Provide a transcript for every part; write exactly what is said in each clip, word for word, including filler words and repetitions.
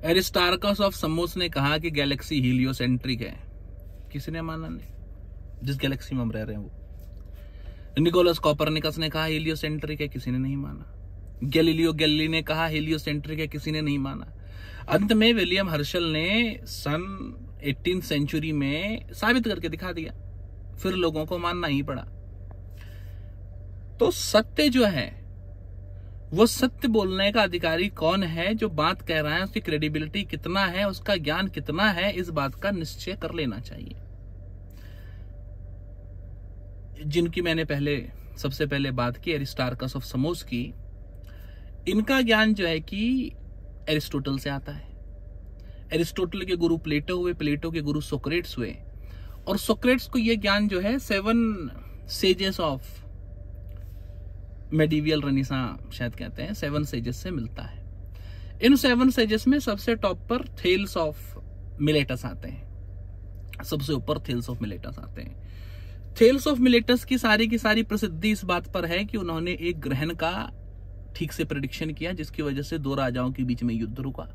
एरिस्टार्कस of samosa ने कहा कि गैलेक्सी हीलियोसेंट्रिक है। किसी ने माना नहीं, जिस गैलेक्सी में हम रह रहे हैं वो। निकोलस कॉपरनिकस ने कहा हीलियोसेंट्रिक है, किसी ने नहीं माना। गैलीलियो गैलीली ने कहा हीलियोसेंट्रिक है, किसी ने नहीं माना। अंत में विलियम हर्शल ने सन एटीन सेंचुरी में साबित करके दिखा दिया, फिर लोगों को मानना ही पड़ा। तो सत्य जो है वो सत्य बोलने का अधिकारी कौन है, जो बात कह रहा है उसकी क्रेडिबिलिटी कितना है, उसका ज्ञान कितना है, इस बात का निश्चय कर लेना चाहिए। जिनकी मैंने पहले सबसे पहले बात की एरिस्टार्कस ऑफ समोस की, इनका ज्ञान जो है कि एरिस्टोटल से आता है। एरिस्टोटल के गुरु प्लेटो हुए, प्लेटो के गुरु सोक्रेट्स हुए, और सोक्रेट्स को यह ज्ञान जो है seven sages of medieval renaissance शायद कहते हैं, सेवन सेजेस से मिलता है। इन सेवन सेजेस में सबसे टॉप पर थेल्स ऑफ मिलेटस आते हैं, सबसे ऊपर थेल्स ऑफ मिलेटस आते हैं। थेल्स ऑफ मिलेटस की सारी की सारी प्रसिद्धि इस बात पर है कि उन्होंने एक ग्रहण का ठीक से प्रेडिक्शन किया, जिसकी वजह से दो राजाओं के बीच में युद्ध रुका,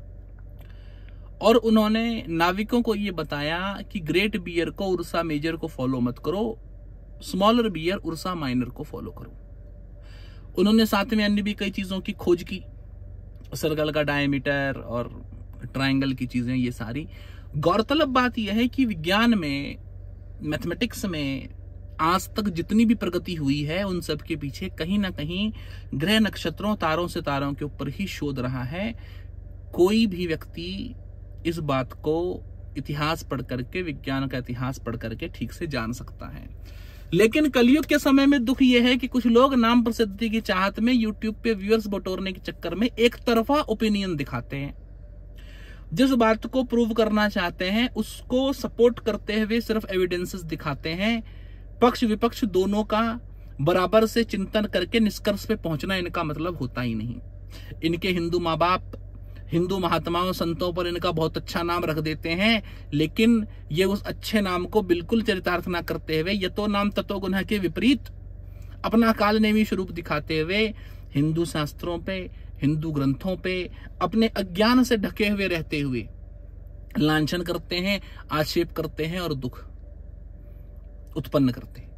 और उन्होंने नाविकों को यह बताया कि ग्रेट बियर को उर्सा मेजर को फॉलो मत करो, स्मॉलर बियर उर्सा माइनर को फॉलो करो। उन्होंने साथ में अन्य भी कई चीजों की खोज की, सर्कल का डायमीटर और ट्रायंगल की चीजें, ये सारी। गौरतलब बात यह है कि विज्ञान में, मैथमेटिक्स में आज तक जितनी भी प्रगति हुई है उन सब के पीछे कहीं ना कहीं ग्रह नक्षत्रों, तारों से तारों के ऊपर ही शोध रहा है। कोई भी व्यक्ति इस बात को इतिहास पढ़ करके, विज्ञान का इतिहास पढ़ करके ठीक से जान सकता है। लेकिन कलयुग के समय में दुख यह है कि कुछ लोग नाम प्रसिद्धि की चाहत में यूट्यूब पे व्यूअर्स बटोरने के चक्कर में एक तरफा ओपिनियन दिखाते हैं। जिस बात को प्रूव करना चाहते हैं उसको सपोर्ट करते हुए सिर्फ एविडेंसेस दिखाते हैं। पक्ष विपक्ष दोनों का बराबर से चिंतन करके निष्कर्ष पे पहुंचना इनका मतलब होता ही नहीं। इनके हिंदू माँ बाप हिंदू महात्माओं संतों पर इनका बहुत अच्छा नाम रख देते हैं, लेकिन ये उस अच्छे नाम को बिल्कुल चरितार्थ ना करते हुए यतो नाम ततो गुना के विपरीत अपना कालनेमी स्वरूप दिखाते हुए हिंदू शास्त्रों पे, हिंदू ग्रंथों पे अपने अज्ञान से ढके हुए रहते हुए लांछन करते हैं, आक्षेप करते हैं और दुख उत्पन्न करते हैं।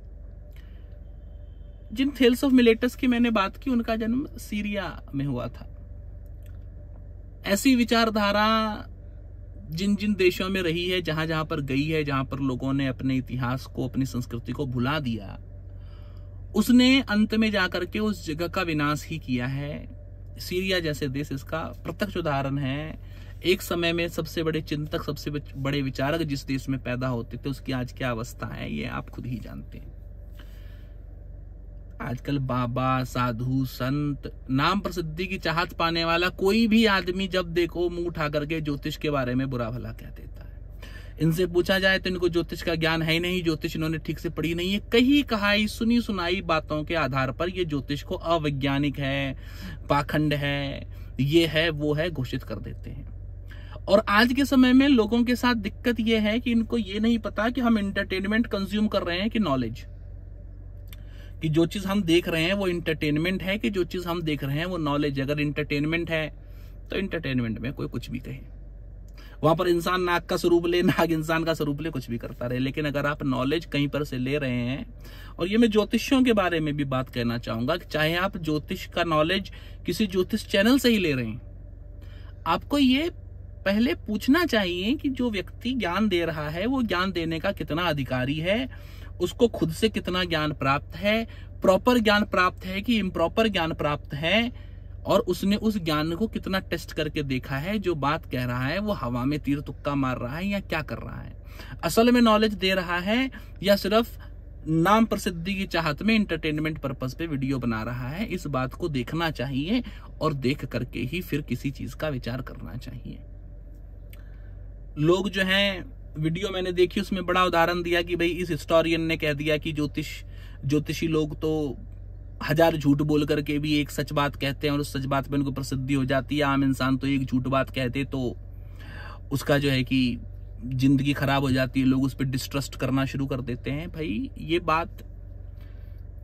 जिन थेल्स ऑफ मिलेटस की मैंने बात की, उनका जन्म सीरिया में हुआ था। ऐसी विचारधारा जिन जिन देशों में रही है, जहां जहां पर गई है, जहां पर लोगों ने अपने इतिहास को, अपनी संस्कृति को भुला दिया, उसने अंत में जाकर के उस जगह का विनाश ही किया है। सीरिया जैसे देश इसका प्रत्यक्ष उदाहरण है। एक समय में सबसे बड़े चिंतक, सबसे बड़े विचारक जिस देश में पैदा होते थे, उसकी आज क्या अवस्था है ये आप खुद ही जानते हैं। आजकल बाबा, साधु, संत, नाम प्रसिद्धि की चाहत पाने वाला कोई भी आदमी जब देखो मुंह उठा करके ज्योतिष के बारे में बुरा भला कह देता है। इनसे पूछा जाए तो इनको ज्योतिष का ज्ञान है ही नहीं, ज्योतिष इन्होंने ठीक से पढ़ी नहीं है। कही कहाई, सुनी सुनाई बातों के आधार पर ये ज्योतिष को अवैज्ञानिक है, पाखंड है, ये है, वो है घोषित कर देते हैं। और आज के समय में लोगों के साथ दिक्कत ये है कि इनको ये नहीं पता कि हम एंटरटेनमेंट कंज्यूम कर रहे हैं कि नॉलेज, कि जो चीज हम देख रहे हैं वो इंटरटेनमेंट है, कि जो चीज हम देख रहे हैं वो नॉलेज। अगर इंटरटेनमेंट है तो इंटरटेनमेंट में कोई कुछ भी कहे, वहां पर इंसान नाग का स्वरूप ले, नाग इंसान का स्वरूप ले, कुछ भी करता रहे। लेकिन अगर आप नॉलेज कहीं पर से ले रहे हैं, और ये मैं ज्योतिषियों के बारे में भी बात कहना चाहूंगा कि चाहे आप ज्योतिष का नॉलेज किसी ज्योतिष चैनल से ही ले रहे हैं, आपको ये पहले पूछना चाहिए कि जो व्यक्ति ज्ञान दे रहा है वो ज्ञान देने का कितना अधिकारी है, उसको खुद से कितना ज्ञान प्राप्त है, प्रॉपर ज्ञान प्राप्त है कि इम्प्रॉपर ज्ञान प्राप्त है, और उसने उस ज्ञान को कितना टेस्ट करके देखा है। जो बात कह रहा है वो हवा में तीर तुक्का मार रहा है या क्या कर रहा है, असल में नॉलेज दे रहा है या सिर्फ नाम प्रसिद्धि की चाहत में एंटरटेनमेंट पर्पस पे वीडियो बना रहा है। इस बात को देखना चाहिए और देख करके ही फिर किसी चीज का विचार करना चाहिए। लोग जो हैं, वीडियो मैंने देखी उसमें बड़ा उदाहरण दिया कि भाई इस हिस्टोरियन ने कह दिया कि ज्योतिष ज्योतिषी लोग तो हजार झूठ बोल करके भी एक सच बात कहते हैं और उस सच बात पे उनको प्रसिद्धि हो जाती है। आम इंसान तो एक झूठ बात कहते तो उसका जो है कि जिंदगी खराब हो जाती है, लोग उस पर डिस्ट्रस्ट करना शुरू कर देते हैं। भाई ये बात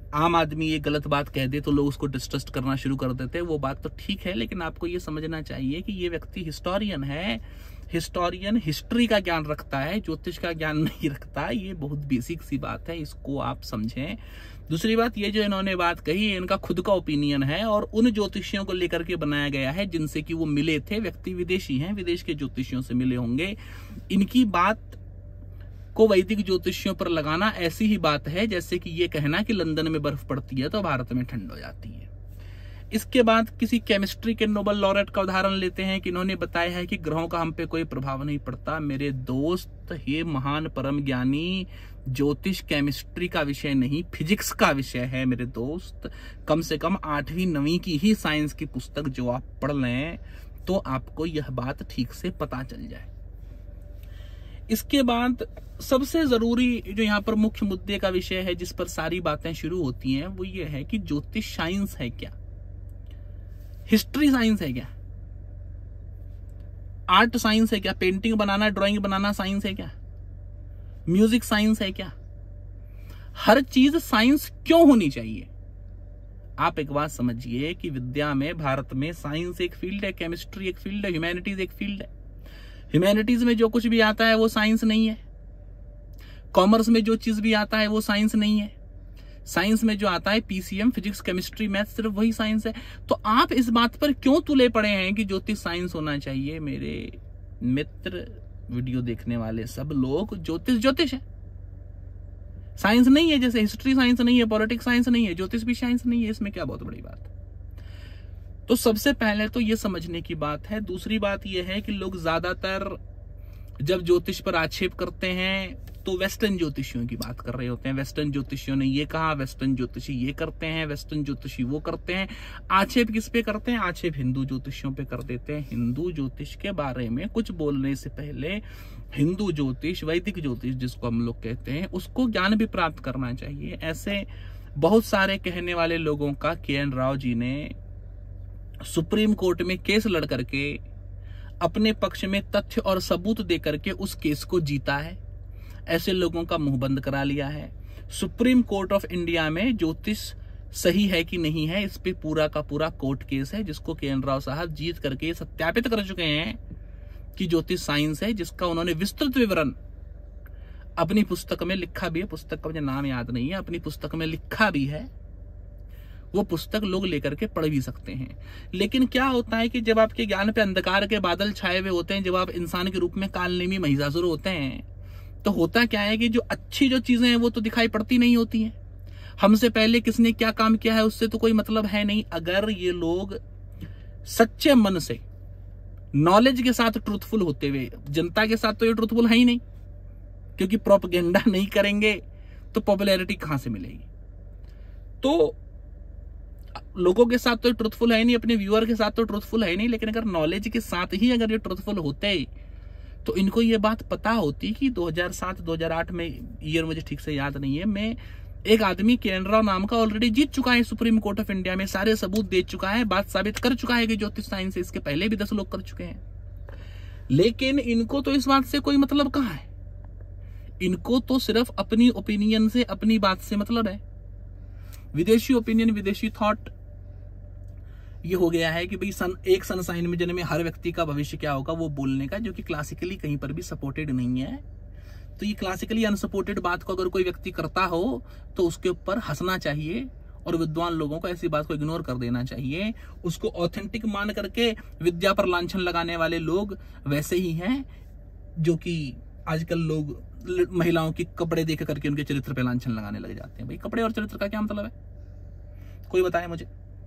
आम आदमी ये गलत बात कह दे तो लोग उसको डिस्ट्रस्ट करना शुरू कर देते हैं, वो बात तो ठीक है, लेकिन आपको ये समझना चाहिए कि ये व्यक्ति हिस्टोरियन है। हिस्टोरियन हिस्ट्री का ज्ञान रखता है, ज्योतिष का ज्ञान नहीं रखता। ये बहुत बेसिक सी बात है, इसको आप समझें। दूसरी बात, ये जो इन्होंने बात कही है इनका खुद का ओपिनियन है और उन ज्योतिषियों को लेकर के बनाया गया है जिनसे कि वो मिले थे। व्यक्ति विदेशी हैं, विदेश के ज्योतिषियों से मिले होंगे। इनकी बात को वैदिक ज्योतिषियों पर लगाना ऐसी ही बात है जैसे कि ये कहना कि लंदन में बर्फ पड़ती है तो भारत में ठंड हो जाती है। इसके बाद किसी केमिस्ट्री के नोबेल लॉरेट का उदाहरण लेते हैं कि इन्होंने बताया है कि ग्रहों का हम पे कोई प्रभाव नहीं पड़ता। मेरे दोस्त, ये महान परम ज्ञानी ज्योतिष केमिस्ट्री का विषय नहीं, फिजिक्स का विषय है मेरे दोस्त। कम से कम आठवीं नवीं की ही साइंस की पुस्तक जो आप पढ़ लें तो आपको यह बात ठीक से पता चल जाए। इसके बाद सबसे जरूरी जो यहाँ पर मुख्य मुद्दे का विषय है जिस पर सारी बातें शुरू होती हैं वो ये है कि ज्योतिष साइंस है क्या, हिस्ट्री साइंस है क्या, आर्ट साइंस है क्या, पेंटिंग बनाना ड्राइंग बनाना साइंस है क्या, म्यूजिक साइंस है क्या। हर चीज साइंस क्यों होनी चाहिए? आप एक बात समझिए कि विद्या में, भारत में साइंस एक फील्ड है, केमिस्ट्री एक फील्ड है, ह्यूमैनिटीज एक फील्ड है। ह्यूमैनिटीज में जो कुछ भी आता है वो साइंस नहीं है। कॉमर्स में जो चीज भी आता है वो साइंस नहीं है। साइंस में जो आता है पीसीएम, फिजिक्स, केमिस्ट्री, मैथ, सिर्फ वही साइंस है। तो आप इस बात पर क्यों तुले पड़े हैं कि ज्योतिष साइंस होना चाहिए? मेरे मित्र, वीडियो देखने वाले सब लोग, ज्योतिष ज्योतिष है, साइंस नहीं है। जैसे हिस्ट्री साइंस नहीं है, पॉलिटिक्स साइंस नहीं है, ज्योतिष भी साइंस नहीं है। इसमें क्या बहुत बड़ी बात है? तो सबसे पहले तो ये समझने की बात है। दूसरी बात यह है कि लोग ज्यादातर जब ज्योतिष पर आक्षेप करते हैं तो वेस्टर्न ज्योतिषियों की बात कर रहे होते हैं। वेस्टर्न ज्योतिषियों ने ये कहा, वेस्टर्न ज्योतिषी ये करते हैं, वेस्टर्न ज्योतिषी वो करते हैं। आक्षेप किस पे करते हैं? आक्षेप हिंदू ज्योतिषियों पे कर देते हैं। हिंदू ज्योतिष के बारे में कुछ बोलने से पहले हिंदू ज्योतिष, वैदिक ज्योतिष जिसको हम लोग कहते हैं, उसको ज्ञान भी प्राप्त करना चाहिए। ऐसे बहुत सारे कहने वाले लोगों का के एन राव जी ने सुप्रीम कोर्ट में केस लड़ करके अपने पक्ष में तथ्य और सबूत दे करके उस केस को जीता है। ऐसे लोगों का मुंह बंद करा लिया है। सुप्रीम कोर्ट ऑफ इंडिया में ज्योतिष सही है कि नहीं है, इस पे पूरा का पूरा कोर्ट केस है जिसको के एन राव साहब जीत करके सत्यापित कर चुके हैं कि ज्योतिष साइंस है, जिसका उन्होंने विस्तृत विवरण अपनी पुस्तक में लिखा भी है। पुस्तक का मुझे नाम याद नहीं है, अपनी पुस्तक में लिखा भी है। वो पुस्तक लोग लेकर के पढ़ भी सकते हैं। लेकिन क्या होता है कि जब आपके ज्ञान पे अंधकार के बादल छाए हुए होते हैं, जब आप इंसान के रूप में कालनेमी महिषासुर होते हैं, तो होता क्या है कि जो अच्छी जो चीजें हैं वो तो दिखाई पड़ती नहीं होती हैं। हमसे पहले किसने क्या काम किया है उससे तो कोई मतलब है नहीं। अगर ये लोग सच्चे मन से नॉलेज के साथ ट्रूथफुल होते हुए, जनता के साथ तो ये ट्रूथफुल है ही नहीं, क्योंकि प्रोपेगेंडा नहीं करेंगे तो पॉपुलैरिटी कहां से मिलेगी। तो लोगों के साथ तो ट्रूथफुल है नहीं, अपने व्यूअर के साथ तो ट्रूथफुल है नहीं, लेकिन अगर नॉलेज के साथ ही अगर ये ट्रूथफुल होते तो इनको ये बात पता होती कि दो हज़ार सात दो हज़ार आठ में, ईयर मुझे ठीक से याद नहीं है, मैं एक आदमी के एन राव नाम का ऑलरेडी जीत चुका है सुप्रीम कोर्ट ऑफ इंडिया में, सारे सबूत दे चुका है, बात साबित कर चुका है कि ज्योतिष साइंस है। इसके पहले भी दस लोग कर चुके हैं, लेकिन इनको तो इस बात से कोई मतलब कहां है। इनको तो सिर्फ अपनी ओपिनियन से, अपनी बात से मतलब है। विदेशी ओपिनियन, विदेशी थॉट ये हो गया है कि भाई सन एक सन साइन में जन्मे हर व्यक्ति का भविष्य क्या होगा वो बोलने का, जो कि क्लासिकली कहीं पर भी सपोर्टेड नहीं है। तो ये क्लासिकली अनसपोर्टेड बात को अगर कोई व्यक्ति करता हो तो उसके ऊपर हंसना चाहिए और विद्वान लोगों को ऐसी बात को इग्नोर कर देना चाहिए। उसको ऑथेंटिक मान करके विद्या पर लांछन लगाने वाले लोग वैसे ही हैं जो कि आजकल लोग महिलाओं के कपड़े देख करके उनके चरित्र पे लांछन लगाने लग जाते हैं। भाई कपड़े और चरित्र का क्या मतलब है, कोई बताए मुझे।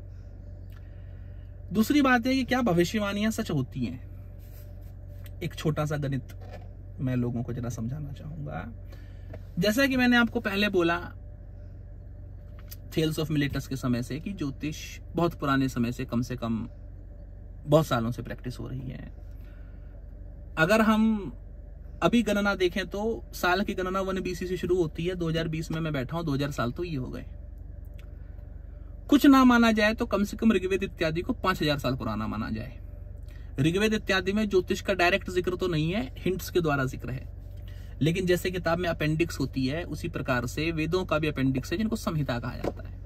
दूसरी बात है कि क्या भविष्यवाणियां सच होती हैं? एक छोटा सा गणित मैं लोगों को जरा समझाना चाहूंगा। जैसा कि मैंने आपको पहले बोला थेल्स ऑफ मिलेटस के समय से कि ज्योतिष बहुत पुराने समय से, कम से कम बहुत सालों से प्रैक्टिस हो रही है। अगर हम अभी गणना देखें तो साल की गणना वन बीसी से शुरू होती है। दो हज़ार बीस में मैं बैठा हूं, दो हज़ार साल तो ये हो गए। कुछ ना माना जाए तो कम से कम ऋग्वेद इत्यादि को पांच हज़ार साल पुराना माना जाए। ऋग्वेद इत्यादि में ज्योतिष का डायरेक्ट जिक्र तो नहीं है, हिंट्स के द्वारा जिक्र है। लेकिन जैसे किताब में अपेंडिक्स होती है, उसी प्रकार से वेदों का भी अपेंडिक्स है जिनको संहिता कहा जाता है।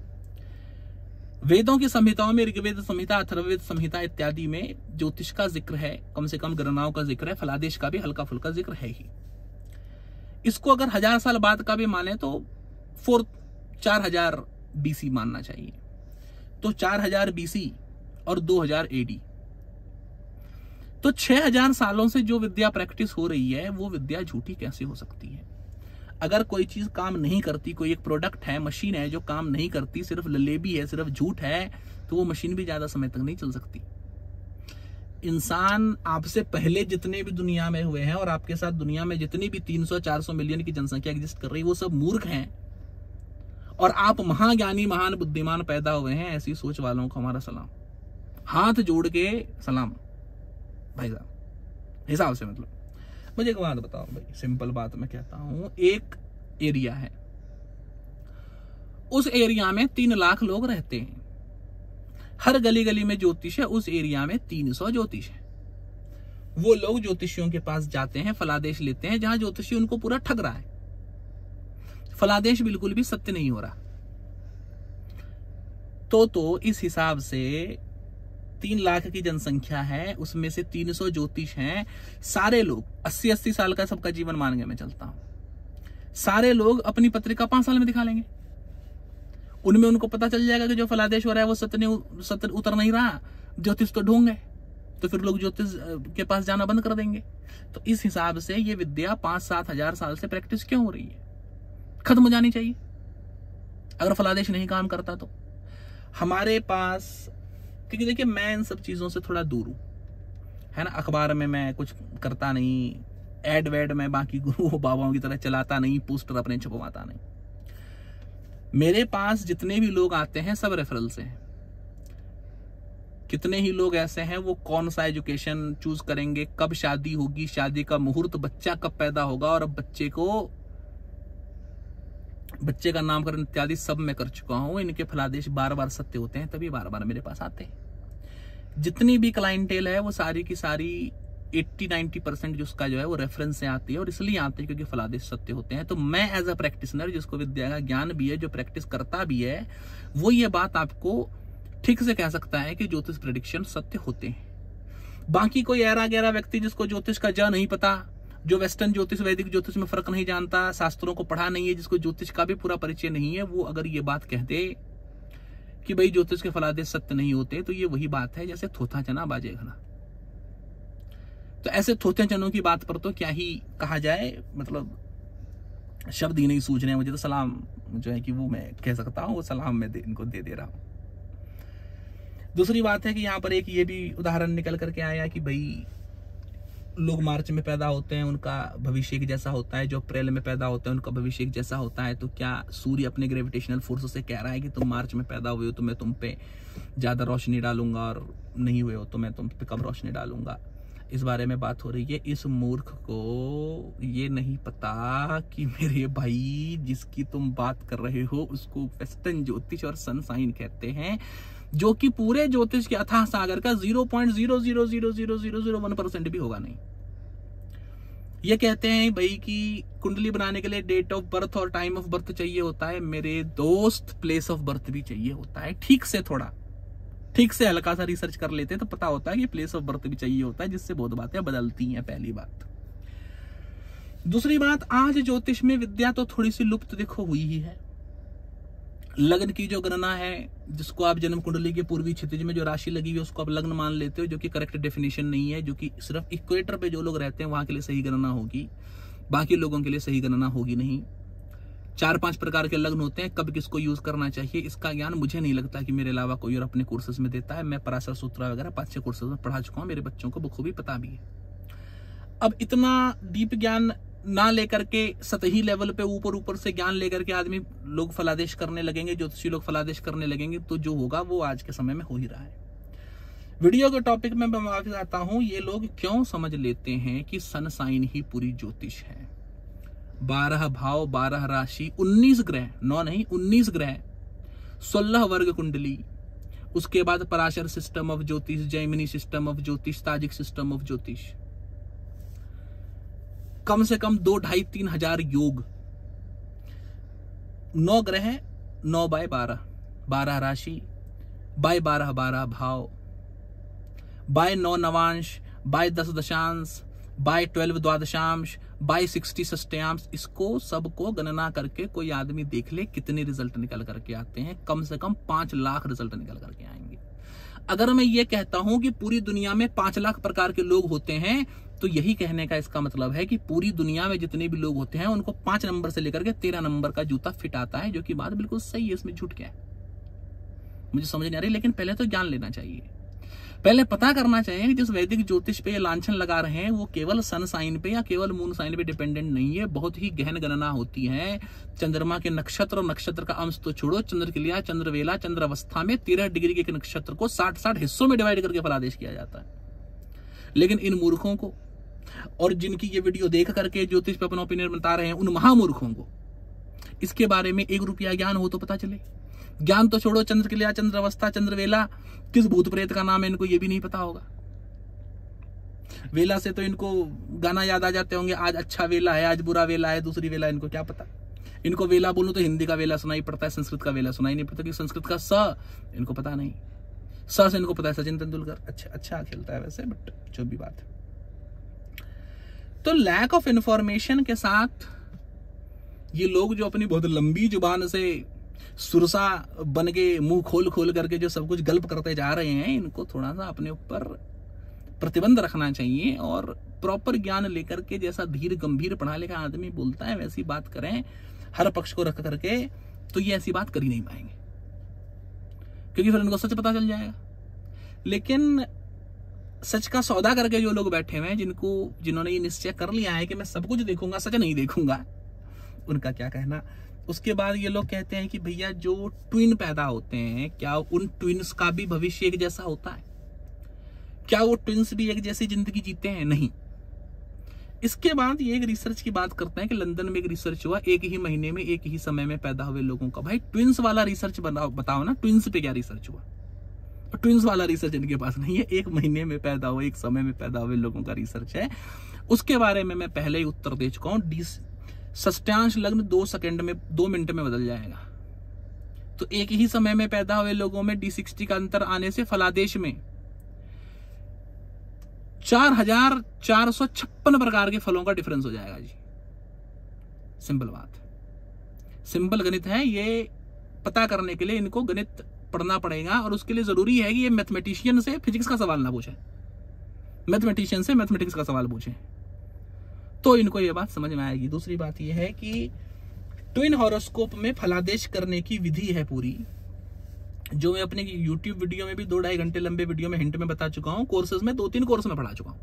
वेदों की संहिताओं में ऋग्वेद संहिता, अथर्ववेद संहिता इत्यादि में ज्योतिष का जिक्र है, कम से कम गणनाओं का जिक्र है, फलादेश का भी हल्का फुल्का जिक्र है ही। इसको अगर हजार साल बाद का भी माने तो फोर्थ चार हजार बीसी मानना चाहिए। तो चार हजार बीसी और दो हजार एडी, तो छह हजार सालों से जो विद्या प्रैक्टिस हो रही है वो विद्या झूठी कैसे हो सकती है? अगर कोई चीज काम नहीं करती, कोई एक प्रोडक्ट है, मशीन है जो काम नहीं करती, सिर्फ ललेबी है, सिर्फ झूठ है, तो वो मशीन भी ज्यादा समय तक नहीं चल सकती। इंसान आपसे पहले जितने भी दुनिया में हुए हैं और आपके साथ दुनिया में जितनी भी तीन सौ चार सौ मिलियन की जनसंख्या एग्जिस्ट कर रही है, वो सब मूर्ख हैं और आप महाज्ञानी महान बुद्धिमान पैदा हुए हैं। ऐसी सोच वालों को हमारा सलाम, हाथ जोड़ के सलाम भाई साहब, हिसाब से। मतलब मुझे एक बात बताओ भाई, सिंपल बात मैं कहता हूं, एक एरिया है, उस एरिया में तीन लाख लोग रहते हैं, हर गली गली में ज्योतिष है, उस एरिया में तीन सौ ज्योतिष है। वो लोग ज्योतिषियों के पास जाते हैं, फलादेश लेते हैं, जहां ज्योतिषी उनको पूरा ठग रहा है, फलादेश बिल्कुल भी सत्य नहीं हो रहा। तो तो इस हिसाब से तीन लाख की जनसंख्या है, उसमें से तीन सौ ज्योतिष हैं, सारे लोग अस्सी अस्सी साल का सबका जीवन मान के मैं चलता हूं, सारे लोग अपनी पत्रिका पांच साल में दिखा लेंगे। उनमें उनको पता चल जाएगा कि जो फलादेश हो रहा है वो सत्य नहीं, सत्य उतर नहीं रहा, ज्योतिष तो ढोंग है, तो फिर लोग ज्योतिष के पास जाना बंद कर देंगे। तो इस हिसाब से ये विद्या पांच सात हजार साल से प्रैक्टिस क्यों हो रही है? खत्म हो जानी चाहिए अगर फलादेश नहीं काम करता तो। हमारे पास, क्योंकि देखिए मैं इन सब चीजों से थोड़ा दूर हूं, है ना, अखबार में मैं कुछ करता नहीं, एड वेड में बाकी गुरु बाबाओं की तरह चलाता नहीं, पोस्टर अपने छपवाता नहीं। मेरे पास जितने भी लोग आते हैं सब रेफरल से हैं। कितने ही लोग ऐसे हैं वो कौन सा एजुकेशन चूज करेंगे, कब शादी होगी, शादी का मुहूर्त, बच्चा कब पैदा होगा, और अब बच्चे को बच्चे का नामकरण इत्यादि सब मैं कर चुका हूं। इनके फलादेश बार बार सत्य होते हैं, तभी बार बार मेरे पास आते हैं। जितनी भी क्लाइंटेल है वो सारी की सारी अस्सी नब्बे परसेंट जिसका जो है वो रेफरेंस से आती है, और इसलिए आते हैं क्योंकि फलादेश सत्य होते हैं। तो मैं एज अ प्रैक्टिशनर, जिसको विद्या का ज्ञान भी है, जो प्रैक्टिस करता भी है, वो ये बात आपको ठीक से कह सकता है कि ज्योतिष प्रेडिक्शन सत्य होते हैं। बाकी कोई ऐरा गहरा व्यक्ति जिसको ज्योतिष का ज नहीं पता, जो वेस्टर्न ज्योतिष वैदिक ज्योतिष में फर्क नहीं जानता, शास्त्रों को पढ़ा नहीं है, जिसको ज्योतिष का भी पूरा परिचय नहीं है, वो अगर ये बात कह दे कि भाई ज्योतिष के फलादेश सत्य नहीं होते, तो ये वही बात है जैसे थोथा चना बाजे घना। तो ऐसे थोथे चनों की बात पर तो क्या ही कहा जाए, मतलब शब्द ही नहीं सूझ रहे हैं मुझे। तो सलाम जो है कि वो मैं कह सकता हूं, वो सलाम मैं दे, इनको दे दे रहा हूं। दूसरी बात है कि यहाँ पर एक ये भी उदाहरण निकल करके आया कि भाई लोग मार्च में पैदा होते हैं, उनका भविष्य एक जैसा होता है, जो अप्रैल में पैदा होते हैं उनका भविष्य एक जैसा होता है। तो क्या सूर्य अपने ग्रेविटेशनल फोर्स से कह रहा है कि तुम मार्च में पैदा हुए हो तो मैं तुम पे ज्यादा रोशनी डालूंगा, और नहीं हुए हो तो मैं तुम पे कम रोशनी डालूंगा? इस बारे में बात हो रही है। इस मूर्ख को ये नहीं पता कि मेरे भाई जिसकी तुम बात कर रहे हो उसको वेस्टर्न ज्योतिष और सन साइन कहते हैं, जो कि पूरे ज्योतिष के अथाह सागर का zero point zero zero zero zero zero zero one percent भी होगा नहीं। ये कहते हैं भाई कि कुंडली बनाने के लिए डेट ऑफ बर्थ और टाइम ऑफ बर्थ चाहिए होता है। मेरे दोस्त, प्लेस ऑफ बर्थ भी चाहिए होता है। ठीक से थोड़ा ठीक से हल्का सा रिसर्च कर लेते हैं तो पता होता है कि प्लेस ऑफ बर्थ भी चाहिए होता है, जिससे बहुत बातें बदलती हैं। पहली बात। दूसरी बात, आज ज्योतिष में विद्या तो थोड़ी सी लुप्त देखो हुई ही है। लग्न की जो गणना है, जिसको आप जन्म कुंडली के पूर्वी क्षितिज में जो राशि लगी हुई है उसको आप लग्न मान लेते हो, जो कि करेक्ट डेफिनेशन नहीं है, जो कि सिर्फ इक्वेटर पे जो लोग रहते हैं वहां के लिए सही गणना होगी, बाकी लोगों के लिए सही गणना होगी नहीं। चार पांच प्रकार के लग्न होते हैं, कब किसको यूज करना चाहिए इसका ज्ञान मुझे नहीं लगता कि मेरे अलावा कोई और अपने कोर्सेज में देता है। मैं पराशर सूत्र वगैरह पांच छह कोर्सेज में पढ़ा चुका हूँ, मेरे बच्चों को बखूबी पता भी है। अब इतना डीप ज्ञान ना लेकर के सतही लेवल पे ऊपर ऊपर से ज्ञान लेकर के आदमी लोग फलादेश करने लगेंगे, ज्योतिषी लोग फलादेश करने लगेंगे, तो जो होगा वो आज के समय में हो ही रहा है। वीडियो के टॉपिक में मैं वापस आता हूं। ये लोग क्यों समझ लेते हैं कि सन साइन ही पूरी ज्योतिष है? बारह भाव, बारह राशि, उन्नीस ग्रह, नौ नहीं उन्नीस ग्रह, सोलह वर्ग कुंडली, उसके बाद पराशर सिस्टम ऑफ ज्योतिष, जैमिनी सिस्टम ऑफ ज्योतिष, ताजिक सिस्टम ऑफ ज्योतिष, कम से कम दो ढाई तीन हजार योग, नौ ग्रह, नौ बाय बारह, बारह राशि, बाय बारह बारह भाव, बाय नौ नवांश, बाय दस दशांश, बाय ट्वेल्व द्वादशांश, बाय सिक्सटी षष्ट्यांश, इसको सबको गणना करके कोई आदमी देख ले कितने रिजल्ट निकल करके आते हैं। कम से कम पांच लाख रिजल्ट निकल करके आएंगे। अगर मैं ये कहता हूं कि पूरी दुनिया में पांच लाख प्रकार के लोग होते हैं, तो यही कहने का इसका मतलब है कि पूरी दुनिया में जितने भी लोग होते हैं उनको पांच नंबर से लेकर के तेरह नंबर का जूता फिट आता है, जो कि बात बिल्कुल सही है, इसमें झूठ क्या है मुझे समझ नहीं आ रही। लेकिन पहले तो जान लेना चाहिए, पहले पता करना चाहिए कि जिस वैदिक ज्योतिष पे ये लांछन लगा रहे हैं वो केवल सन साइन पे या केवल मून साइन पे डिपेंडेंट नहीं है, बहुत ही गहन गणना होती है। चंद्रमा के नक्षत्र और नक्षत्र का अंश तो छोड़ो, चंद्रक्रिया, चंद्रवेला, चंद्र अवस्था में तेरह डिग्री के नक्षत्र को साठ साठ हिस्सों में डिवाइड करके फलादेश किया जाता है। लेकिन इन मूर्खों को और जिनकी ये वीडियो देख करके ज्योतिष पे अपना ओपिनियन बता रहे हैं, उन महामूर्खों को इसके बारे में एक रुपया ज्ञान हो तो पता चले। ज्ञान तो छोड़ो, चंद्रक्रिया, चंद्र अवस्था, चंद्रवेला, किस भूत प्रेत का नाम है इनको ये भी नहीं पता होगा। वेला से तो इनको गाना याद आ जाते होंगे, आज अच्छा वेला है, आज बुरा वेला है, दूसरी वेला इनको क्या पता। इनको वेला बोलूं तो हिंदी का वेला सुनाई पड़ता है, संस्कृत का वेला सुनाई नहीं पड़ता, कि संस्कृत का स इनको पता नहीं। स से इनको पता है सचिन तेंदुलकर, अच्छा अच्छा खेलता है वैसे, बट जो भी बात है। तो लैक ऑफ इंफॉर्मेशन के साथ ये लोग जो अपनी बहुत लंबी जुबान से सुरसा बन के मुंह खोल खोल करके जो सब कुछ गल्प करते जा रहे हैं, इनको थोड़ा सा अपने ऊपर प्रतिबंध रखना चाहिए और प्रॉपर ज्ञान लेकर के, जैसा धीर गंभीर पढ़ा लिखा आदमी बोलता है वैसी बात करें हर पक्ष को रख करके, तो ये ऐसी बात कर ही नहीं पाएंगे, क्योंकि फिर इनको सच पता चल जाएगा। लेकिन सच का सौदा करके जो लोग बैठे हुए हैं, जिनको जिन्होंने ये निश्चय कर लिया है कि मैं सब कुछ देखूंगा, सच नहीं देखूंगा, उनका क्या कहना। उसके बाद ये लोग कहते हैं कि भैया जो ट्विन पैदा होते हैं, क्या उन ट्विन्स का भी भविष्य एक जैसा होता है? क्या वो ट्विन्स भी एक जैसी जिंदगी जीते हैं? नहीं। इसके बाद ये एक रिसर्च की बात करते हैं कि लंदन में एक रिसर्च हुआ, एक ही महीने में एक ही समय में पैदा हुए लोगों का। भाई ट्विन्स वाला रिसर्च बनाओ, बताओ ना ट्विन्स पे क्या रिसर्च हुआ। ट्विन्स वाला रिसर्च इनके पास नहीं है, एक महीने में पैदा हुए, एक समय में पैदा हुए लोगों का रिसर्च है। उसके बारे में मैं पहले ही उत्तर दे चुका हूं। डी षष्ट्यांश लग्न दो सेकंड में, दो मिनट में बदल जाएगा। तो एक ही समय में पैदा हुए लोगों में डी सिक्सटी का अंतर आने से फलादेश में चार हजार चार सौ छप्पन प्रकार के फलों का डिफरेंस हो जाएगा जी। सिंपल बात, सिंपल गणित है। ये पता करने के लिए इनको गणित पढ़ना पड़ेगा और उसके लिए जरूरी है कि ये मैथमेटिशियन से फिजिक्स का सवाल ना पूछे, मैथमेटिशियन से मैथमेटिक्स का सवाल पूछे, तो इनको ये बात समझ में आएगी। दूसरी बात ये है कि ट्विन हॉरोस्कोप में फलादेश करने की विधि है पूरी, जो मैं अपने यूट्यूब वीडियो में भी दो ढाई घंटे लंबे वीडियो में हिंट में बता चुका हूं, कोर्सेज में दो तीन कोर्स में पढ़ा चुका हूं,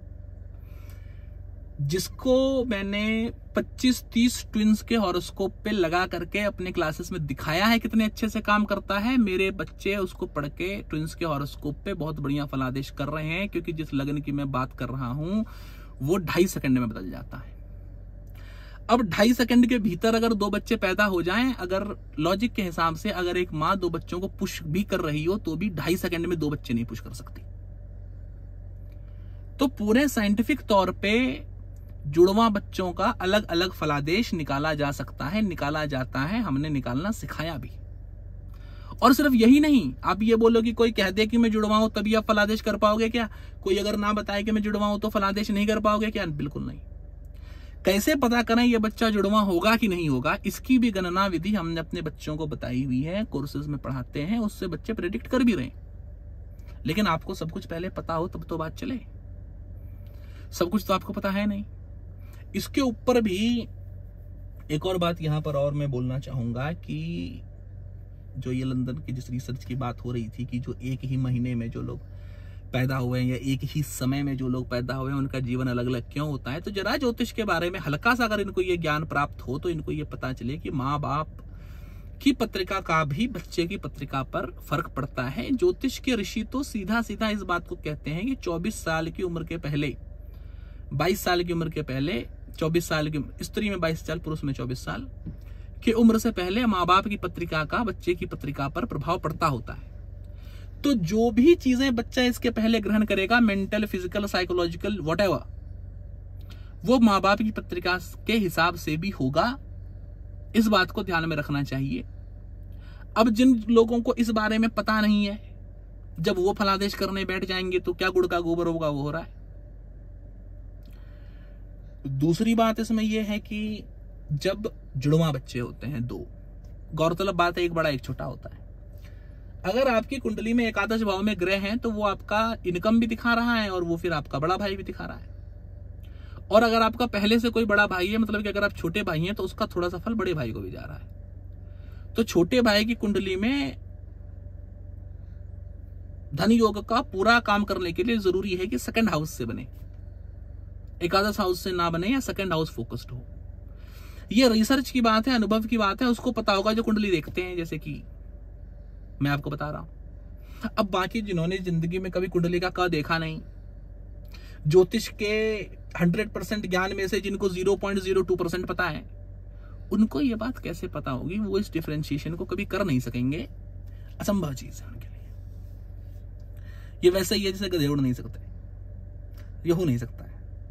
जिसको मैंने पच्चीस तीस ट्विन्स के हॉरोस्कोप पे लगा करके अपने क्लासेस में दिखाया है कितने अच्छे से काम करता है। मेरे बच्चे उसको पढ़ के ट्विन्स के हॉरोस्कोप पे बहुत बढ़िया फलादेश कर रहे हैं, क्योंकि जिस लगन की मैं बात कर रहा हूं वो ढाई सेकंड में बदल जाता है। अब ढाई सेकंड के भीतर अगर दो बच्चे पैदा हो जाएं, अगर लॉजिक के हिसाब से अगर एक माँ दो बच्चों को पुश भी कर रही हो तो भी ढाई सेकंड में दो बच्चे नहीं पुश कर सकती। तो पूरे साइंटिफिक तौर पे जुड़वा बच्चों का अलग अलग फलादेश निकाला जा सकता है, निकाला जाता है, हमने निकालना सिखाया भी। और सिर्फ यही नहीं, आप ये बोलो कि कोई कह दे कि मैं जुड़वा हूं तभी आप फलादेश कर पाओगे क्या? कोई अगर ना बताए कि मैं जुड़वा हूं तो फलादेश नहीं कर पाओगे क्या? बिल्कुल नहीं। कैसे पता करें ये बच्चा जुड़वा होगा कि नहीं होगा, इसकी भी गणना विधि हमने अपने बच्चों को बताई हुई है, कोर्सेज में पढ़ाते हैं, उससे बच्चे प्रेडिक्ट कर भी रहे हैं। लेकिन आपको सब कुछ पहले पता हो तब तो बात चले, सब कुछ तो आपको पता है नहीं। इसके ऊपर भी एक और बात यहां पर और मैं बोलना चाहूंगा कि जो ये लंदन की जिस रिसर्च की बात हो रही थी कि जो एक ही महीने में जो लोग पैदा हुए हैं या एक ही समय में जो लोग पैदा हुए हैं उनका जीवन अलग अलग क्यों होता है, तो जरा ज्योतिष के बारे में हल्का सा अगर इनको ये ज्ञान प्राप्त हो तो इनको ये पता चले कि माँ बाप की पत्रिका का भी बच्चे की पत्रिका पर फर्क पड़ता है। ज्योतिष के ऋषि तो सीधा सीधा इस बात को कहते हैं कि चौबीस साल की उम्र के पहले, बाईस साल की उम्र के पहले, चौबीस साल की स्त्री में बाईस साल, पुरुष में चौबीस साल की उम्र से पहले माँ बाप की पत्रिका का बच्चे की पत्रिका पर प्रभाव पड़ता होता है। तो जो भी चीजें बच्चा इसके पहले ग्रहण करेगा, मेंटल, फिजिकल, साइकोलॉजिकल, व्हाटएवर, वो माँ बाप की पत्रिका के हिसाब से भी होगा। इस बात को ध्यान में रखना चाहिए। अब जिन लोगों को इस बारे में पता नहीं है जब वो फलादेश करने बैठ जाएंगे तो क्या गुड़ का गोबर होगा, वो हो रहा है। दूसरी बात इसमें यह है कि जब जुड़वा बच्चे होते हैं दो, गौरतलब बात है एक बड़ा एक छोटा होता है, अगर आपकी कुंडली में एकादश भाव में ग्रह हैं तो वो आपका इनकम भी दिखा रहा है और वो फिर आपका बड़ा भाई भी दिखा रहा है। और अगर आपका पहले से कोई बड़ा भाई है, मतलब कि अगर आप छोटे भाई हैं तो उसका थोड़ा सा फल बड़े भाई को भी जा रहा है। तो छोटे भाई की कुंडली में धन योग का पूरा काम करने के लिए जरूरी है कि सेकंड हाउस से बने, एकादश हाउस से ना बने या सेकंड हाउस फोकस्ड हो। ये रिसर्च की बात है, अनुभव की बात है, उसको पता होगा जो कुंडली देखते हैं, जैसे कि मैं आपको बता रहा हूं। अब बाकी जिन्होंने जिंदगी में कभी कुंडली का क देखा नहीं, ज्योतिष के हंड्रेड परसेंट ज्ञान में से जिनको zero point zero two percent पता है, उनको ये बात कैसे पता होगी? वो इस डिफरेंशिएशन को कभी कर नहीं सकेंगे, असंभव चीज है उनके लिए। ये वैसे ही है जैसे गधे उड़ नहीं सकते, ये हो नहीं सकता है।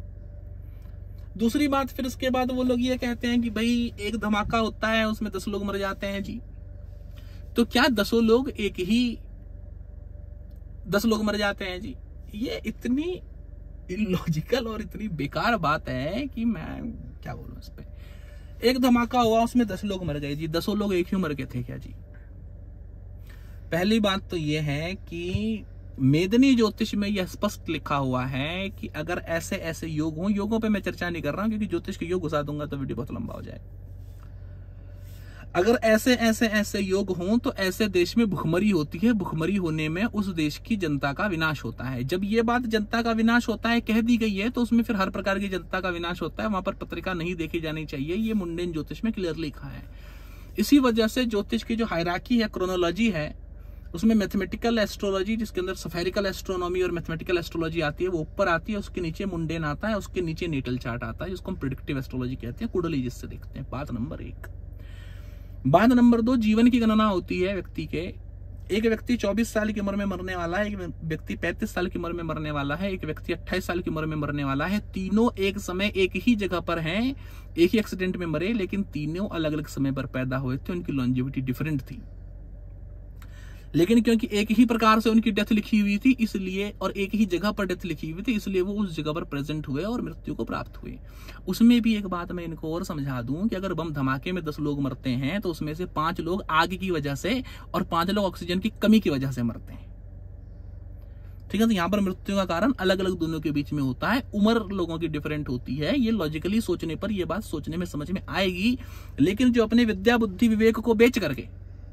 दूसरी बात, फिर उसके बाद वो लोग ये कहते हैं कि भाई एक धमाका होता है उसमें दस लोग मर जाते हैं जी। तो क्या दसों लोग एक ही दस लोग मर जाते हैं जी? ये इतनी इलॉजिकल और इतनी बेकार बात है कि मैं क्या बोलूं इस पे। एक धमाका हुआ उसमें दस लोग मर गए जी, दसों लोग एक ही उम्र के थे क्या जी? पहली बात तो यह है कि मेदिनी ज्योतिष में यह स्पष्ट लिखा हुआ है कि अगर ऐसे ऐसे योग हों, योगों पे मैं चर्चा नहीं कर रहा हूं क्योंकि ज्योतिष के योग घुसा दूंगा तो वीडियो बहुत लंबा हो जाएगा। अगर ऐसे ऐसे ऐसे योग हों तो ऐसे देश में भुखमरी होती है, भुखमरी होने में उस देश की जनता का विनाश होता है। जब ये बात जनता का विनाश होता है कह दी गई है तो उसमें फिर हर प्रकार की जनता का विनाश होता है, वहां पर पत्रिका नहीं देखी जानी चाहिए। ये मुंडेन ज्योतिष में क्लियर लिखा है। इसी वजह से ज्योतिष की जो हायरार्की है, क्रोनोलॉजी है, उसमें मैथमेटिकल एस्ट्रोलॉजी, जिसके अंदर सफेरिकल एस्ट्रोनॉमी और मैथमेटिकल एस्ट्रोलॉजी आती है, वो ऊपर आती है, उसके नीचे मुंडेन आता है, उसके नीचे नेटल चार्ट आता है, जिसको हम प्रेडिक्टिव एस्ट्रोलॉजी कहते हैं, कुंडली जिससे देखते हैं। बात नंबर एक। बात नंबर दो, जीवन की गणना होती है व्यक्ति के। एक व्यक्ति चौबीस साल की उम्र में मरने वाला है, एक व्यक्ति पैंतीस साल की उम्र में मरने वाला है, एक व्यक्ति अट्ठाईस साल की उम्र में मरने वाला है। तीनों एक समय एक ही जगह पर हैं, एक ही एक्सीडेंट में मरे, लेकिन तीनों अलग अलग समय पर पैदा हुए थे, उनकी लॉन्जेविटी डिफरेंट थी। लेकिन क्योंकि एक ही प्रकार से उनकी डेथ लिखी हुई थी इसलिए, और एक ही जगह पर डेथ लिखी हुई थी इसलिए वो उस जगह पर प्रेजेंट हुए और मृत्यु को प्राप्त हुए। उसमें भी एक बात मैं इनको और समझा दूं कि अगर बम धमाके में दस लोग मरते हैं तो उसमें से पांच लोग आग की वजह से और पांच लोग ऑक्सीजन की कमी की वजह से मरते हैं। ठीक है, तो यहाँ पर मृत्यु का कारण अलग अलग दोनों के बीच में होता है, उम्र लोगों की डिफरेंट होती है। ये लॉजिकली सोचने पर यह बात सोचने में समझ में आएगी, लेकिन जो अपने विद्या बुद्धि विवेक को बेच करके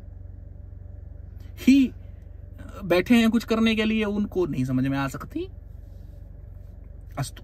ही बैठे हैं कुछ करने के लिए, उनको नहीं समझ में आ सकती। अस्तु।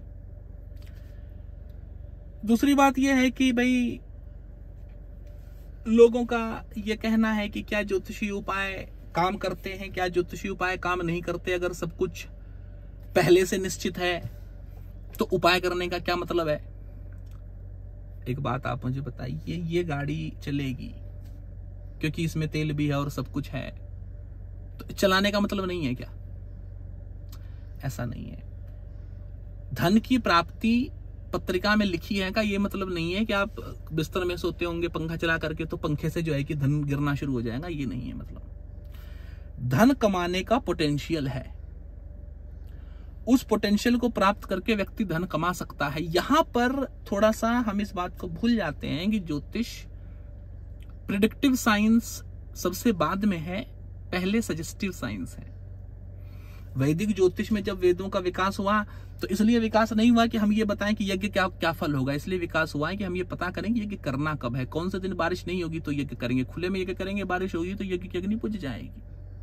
दूसरी बात यह है कि भाई लोगों का यह कहना है कि क्या ज्योतिषी उपाय काम करते हैं, क्या ज्योतिषी उपाय काम नहीं करते। अगर सब कुछ पहले से निश्चित है तो उपाय करने का क्या मतलब है? एक बात आप मुझे बताइए, ये गाड़ी चलेगी क्योंकि इसमें तेल भी है और सब कुछ है, तो चलाने का मतलब नहीं है क्या? ऐसा नहीं है। धन की प्राप्ति पत्रिका में लिखी है का ये मतलब नहीं है कि आप बिस्तर में सोते होंगे पंखा चला करके तो पंखे से जो है कि धन गिरना शुरू हो जाएगा, ये नहीं है। मतलब धन कमाने का पोटेंशियल है, उस पोटेंशियल को प्राप्त करके व्यक्ति धन कमा सकता है। यहां पर थोड़ा सा हम इस बात को भूल जाते हैं कि ज्योतिष प्रिडिक्टिव साइंस सबसे बाद में है, पहले सजेस्टिव साइंस है। वैदिक ज्योतिष में जब वेदों का विकास हुआ तो इसलिए विकास नहीं हुआ कि हम ये बताएं कि यज्ञ क्या क्या फल होगा, इसलिए विकास हुआ है कि हम ये पता करें कि यज्ञ करना कब है, कौन से दिन बारिश नहीं होगी तो यज्ञ करेंगे, खुले में यज्ञ करेंगे, बारिश होगी तो यज्ञ की अग्नि बुझ जाएगी।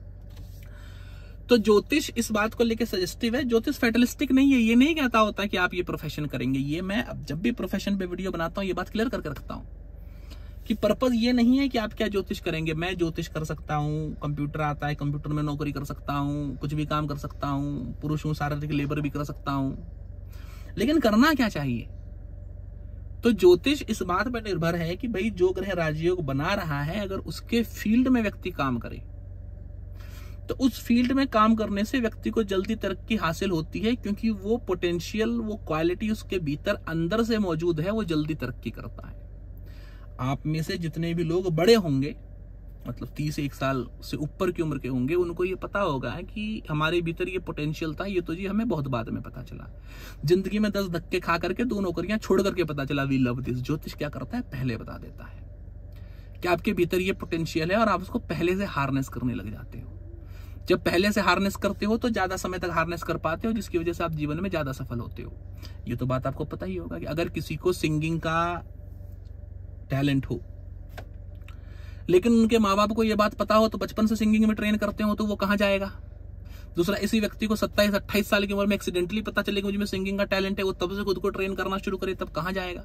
तो ज्योतिष इस बात को लेकर सजेस्टिव है, ज्योतिष फैटलिस्टिक नहीं है। ये नहीं कहता होता कि आप ये प्रोफेशन करेंगे। ये मैं अब जब भी प्रोफेशन पे वीडियो बनाता हूँ ये बात क्लियर करके रखता हूँ कि पर्पज ये नहीं है कि आप क्या ज्योतिष करेंगे। मैं ज्योतिष कर सकता हूँ, कंप्यूटर आता है, कंप्यूटर में नौकरी कर सकता हूँ, कुछ भी काम कर सकता हूँ, पुरुष हूँ, शारीरिक लेबर भी कर सकता हूँ, लेकिन करना क्या चाहिए? तो ज्योतिष इस बात पर निर्भर है कि भाई जो ग्रह राजयोग बना रहा है अगर उसके फील्ड में व्यक्ति काम करे तो उस फील्ड में काम करने से व्यक्ति को जल्दी तरक्की हासिल होती है, क्योंकि वो पोटेंशियल, वो क्वालिटी उसके भीतर अंदर से मौजूद है, वो जल्दी तरक्की करता है। आप में से जितने भी लोग बड़े होंगे मतलब तीस एक साल से ऊपर की उम्र के होंगे, उनको ये पता होगा कि हमारे भीतर ये पोटेंशियल था, ये तो जी हमें बहुत बाद में पता चला। जिंदगी में दस धक्के खा करके दो नौकरियां छोड़ करके पता चला वी लव दिस। ज्योतिष क्या करता है, पहले बता देता है कि आपके भीतर ये पोटेंशियल है और आप उसको पहले से हार्नेस करने लग जाते हो। जब पहले से हार्नेस करते हो तो ज्यादा समय तक हार्नेस कर पाते हो, जिसकी वजह से आप जीवन में ज्यादा सफल होते हो। ये तो बात आपको पता ही होगा कि अगर किसी को सिंगिंग का टैलेंट हो, लेकिन उनके माँ बाप को ये बात पता हो, तो बचपन से सिंगिंग में ट्रेन करते हो, तो वो कहाँ जाएगा। दूसरा, इसी व्यक्ति को सत्ताईस अट्ठाईस साल की उम्र में एक्सीडेंटली पता चले कि मुझे में सिंगिंग का टैलेंट है, वो तब से खुद को ट्रेन करना शुरू करे, तब कहाँ जाएगा।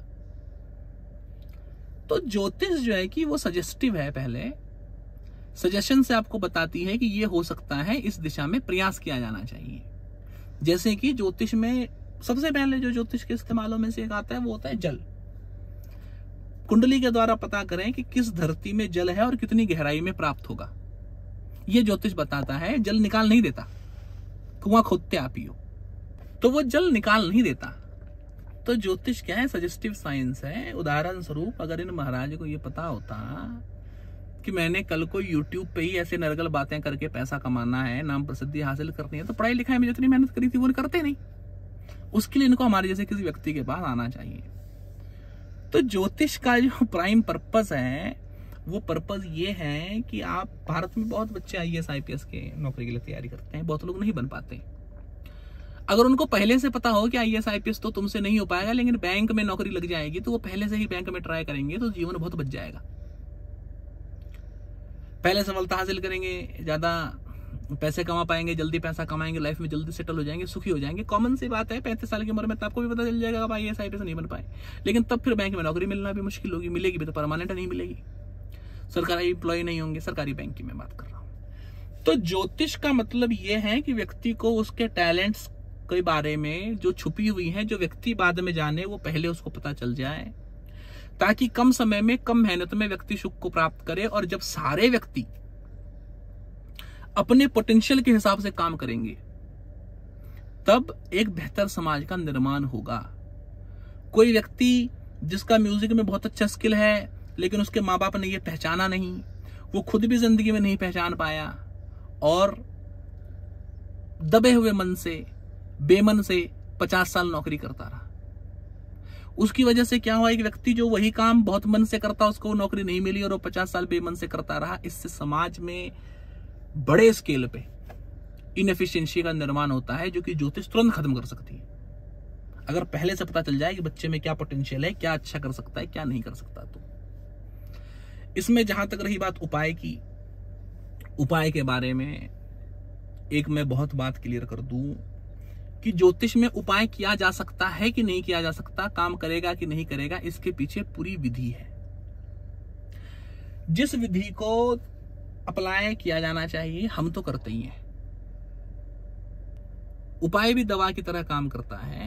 तो ज्योतिष जो है कि वो सजेस्टिव है, पहले सजेशन से आपको बताती है कि ये हो सकता है, इस दिशा में प्रयास किया जाना चाहिए। जैसे कि ज्योतिष में सबसे पहले जो ज्योतिष के इस्तेमालों में से एक आता है वो होता है जल। कुंडली के द्वारा पता करें कि किस धरती में जल है और कितनी गहराई में प्राप्त होगा, ये ज्योतिष बताता है। जल निकाल नहीं देता, कुआं खोदते आप ही हो, तो वो जल निकाल नहीं देता। तो ज्योतिष क्या है, सजेस्टिव साइंस है। उदाहरण स्वरूप अगर इन महाराज को ये पता होता कि मैंने कल को यूट्यूब पे ही ऐसे नरगल बातें करके पैसा कमाना है, नाम प्रसिद्धि हासिल करनी है, तो पढ़ाई लिखाई में जितनी मेहनत करी थी वो करते नहीं। उसके लिए इनको हमारे जैसे किसी व्यक्ति के पास आना चाहिए। तो ज्योतिष का जो प्राइम पर्पस है, वो पर्पस ये है कि आप, भारत में बहुत बच्चे I A S I P S के नौकरी के लिए तैयारी करते हैं, बहुत लोग नहीं बन पाते। अगर उनको पहले से पता हो कि I A S I P S तो तुमसे नहीं हो पाएगा, लेकिन बैंक में नौकरी लग जाएगी, तो वो पहले से ही बैंक में ट्राई करेंगे, तो जीवन बहुत बच जाएगा। पहले सफलता हासिल करेंगे, ज्यादा पैसे कमा पाएंगे, जल्दी पैसा कमाएंगे, लाइफ में जल्दी सेटल हो जाएंगे, सुखी हो जाएंगे। कॉमन सी बात है, पैंतीस साल की उम्र में तो आपको भी पता चल जाएगा आप I A S I P S नहीं बन पाए, लेकिन तब फिर बैंक में नौकरी मिलना भी मुश्किल होगी, मिलेगी भी तो परमानेंट नहीं मिलेगी, सरकारी एम्प्लॉय नहीं होंगे, सरकारी बैंक की मैं बात कर रहा हूं। तो ज्योतिष का मतलब ये है कि व्यक्ति को उसके टैलेंट्स के बारे में जो छुपी हुई है, जो व्यक्ति बाद में जाने, वो पहले उसको पता चल जाए, ताकि कम समय में कम मेहनत में व्यक्ति सुख को प्राप्त करे। और जब सारे व्यक्ति अपने पोटेंशियल के हिसाब से काम करेंगे, तब एक बेहतर समाज का निर्माण होगा। कोई व्यक्ति जिसका म्यूजिक में बहुत अच्छा स्किल है, लेकिन उसके माँ बाप ने ये पहचाना नहीं, वो खुद भी जिंदगी में नहीं पहचान पाया, और दबे हुए मन से, बेमन से पचास साल नौकरी करता रहा। उसकी वजह से क्या हुआ, एक व्यक्ति जो वही काम बहुत मन से करता, उसको नौकरी नहीं मिली और वो पचास साल बेमन से करता रहा। इससे समाज में बड़े स्केल पे इनएफिशिएंसी का निर्माण होता है, जो कि ज्योतिष तुरंत खत्म कर सकती है। अगर पहले से पता चल जाए कि बच्चे में क्या पोटेंशियल है, क्या अच्छा कर सकता है, क्या नहीं कर सकता। तो इसमें जहां तक रही बात उपाय की, उपाय के बारे में एक मैं बहुत बात क्लियर कर दूं कि ज्योतिष में उपाय किया जा सकता है कि नहीं किया जा सकता, काम करेगा कि नहीं करेगा, इसके पीछे पूरी विधि है। जिस विधि को अप्लाई किया जाना चाहिए हम तो करते ही हैं। उपाय भी दवा की तरह काम करता है।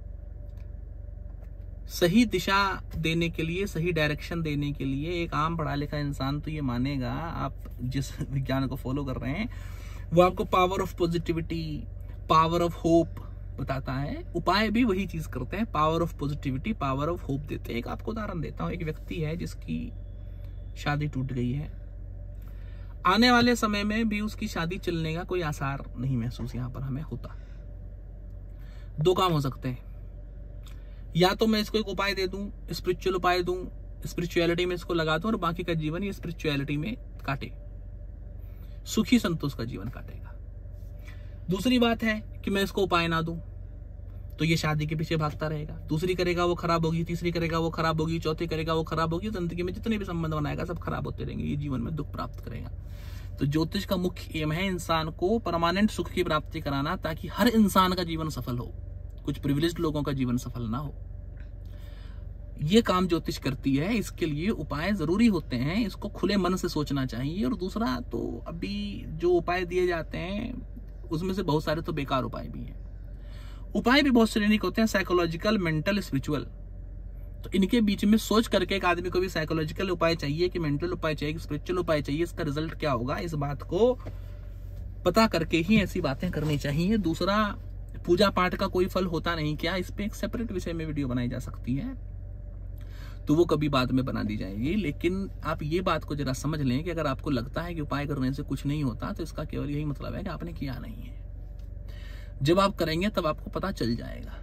सही दिशा देने के लिए, सही डायरेक्शन देने के लिए एक आम पढ़ा लिखा इंसान तो ये मानेगा, आप जिस विज्ञान को फॉलो कर रहे हैं वो आपको power of positivity, power of hope बताता है। उपाय भी वही चीज करते हैं, power of positivity, power of hope देते हैं। एक आपको उदाहरण देता हूं, एक व्यक्ति है जिसकी शादी टूट गई है, आने वाले समय में भी उसकी शादी चलने का कोई आसार नहीं महसूस यहां पर हमें होता। दो काम हो सकते हैं, या तो मैं इसको एक उपाय दे दूं, स्पिरिचुअल उपाय दूं, स्पिरिचुअलिटी में इसको लगा दूं और बाकी का जीवन ये स्पिरिचुअलिटी में काटे, सुखी संतोष का जीवन काटेगा। दूसरी बात है कि मैं इसको उपाय ना दूं तो ये शादी के पीछे भागता रहेगा, दूसरी करेगा वो खराब होगी, तीसरी करेगा वो खराब होगी, चौथी करेगा वो खराब होगी, जिंदगी में जितने भी संबंध बनाएगा सब खराब होते रहेंगे, ये जीवन में दुख प्राप्त करेगा। तो ज्योतिष का मुख्य एम है इंसान को परमानेंट सुख की प्राप्ति कराना, ताकि हर इंसान का जीवन सफल हो, कुछ प्रिविलेज्ड लोगों का जीवन सफल ना हो। ये काम ज्योतिष करती है, इसके लिए उपाय जरूरी होते हैं, इसको खुले मन से सोचना चाहिए। और दूसरा, तो अभी जो उपाय दिए जाते हैं उसमें से बहुत सारे तो बेकार उपाय भी हैं। उपाय भी बहुत श्रेणी के होते हैं, साइकोलॉजिकल, मेंटल, स्पिरिचुअल। तो इनके बीच में सोच करके एक आदमी को भी साइकोलॉजिकल उपाय चाहिए कि मेंटल उपाय चाहिए कि स्पिरिचुअल उपाय चाहिए, इसका रिजल्ट क्या होगा, इस बात को पता करके ही ऐसी बातें करनी चाहिए। दूसरा, पूजा पाठ का कोई फल होता नहीं क्या, इस पे एक सेपरेट विषय में वीडियो बनाई जा सकती है। तो वो कभी बाद में बना दी जाएगी। लेकिन आप ये बात को जरा समझ लें कि अगर आपको लगता है कि उपाय करने से कुछ नहीं होता तो इसका केवल यही मतलब है कि आपने किया नहीं है। जब आप करेंगे तब आपको पता चल जाएगा।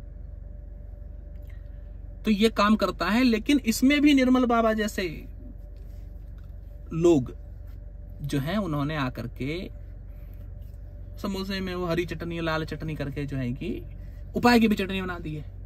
तो ये काम करता है। लेकिन इसमें भी निर्मल बाबा जैसे लोग जो हैं उन्होंने आकर के समोसे में वो हरी चटनी लाल चटनी करके जो है कि उपाय की भी चटनी बना दी है।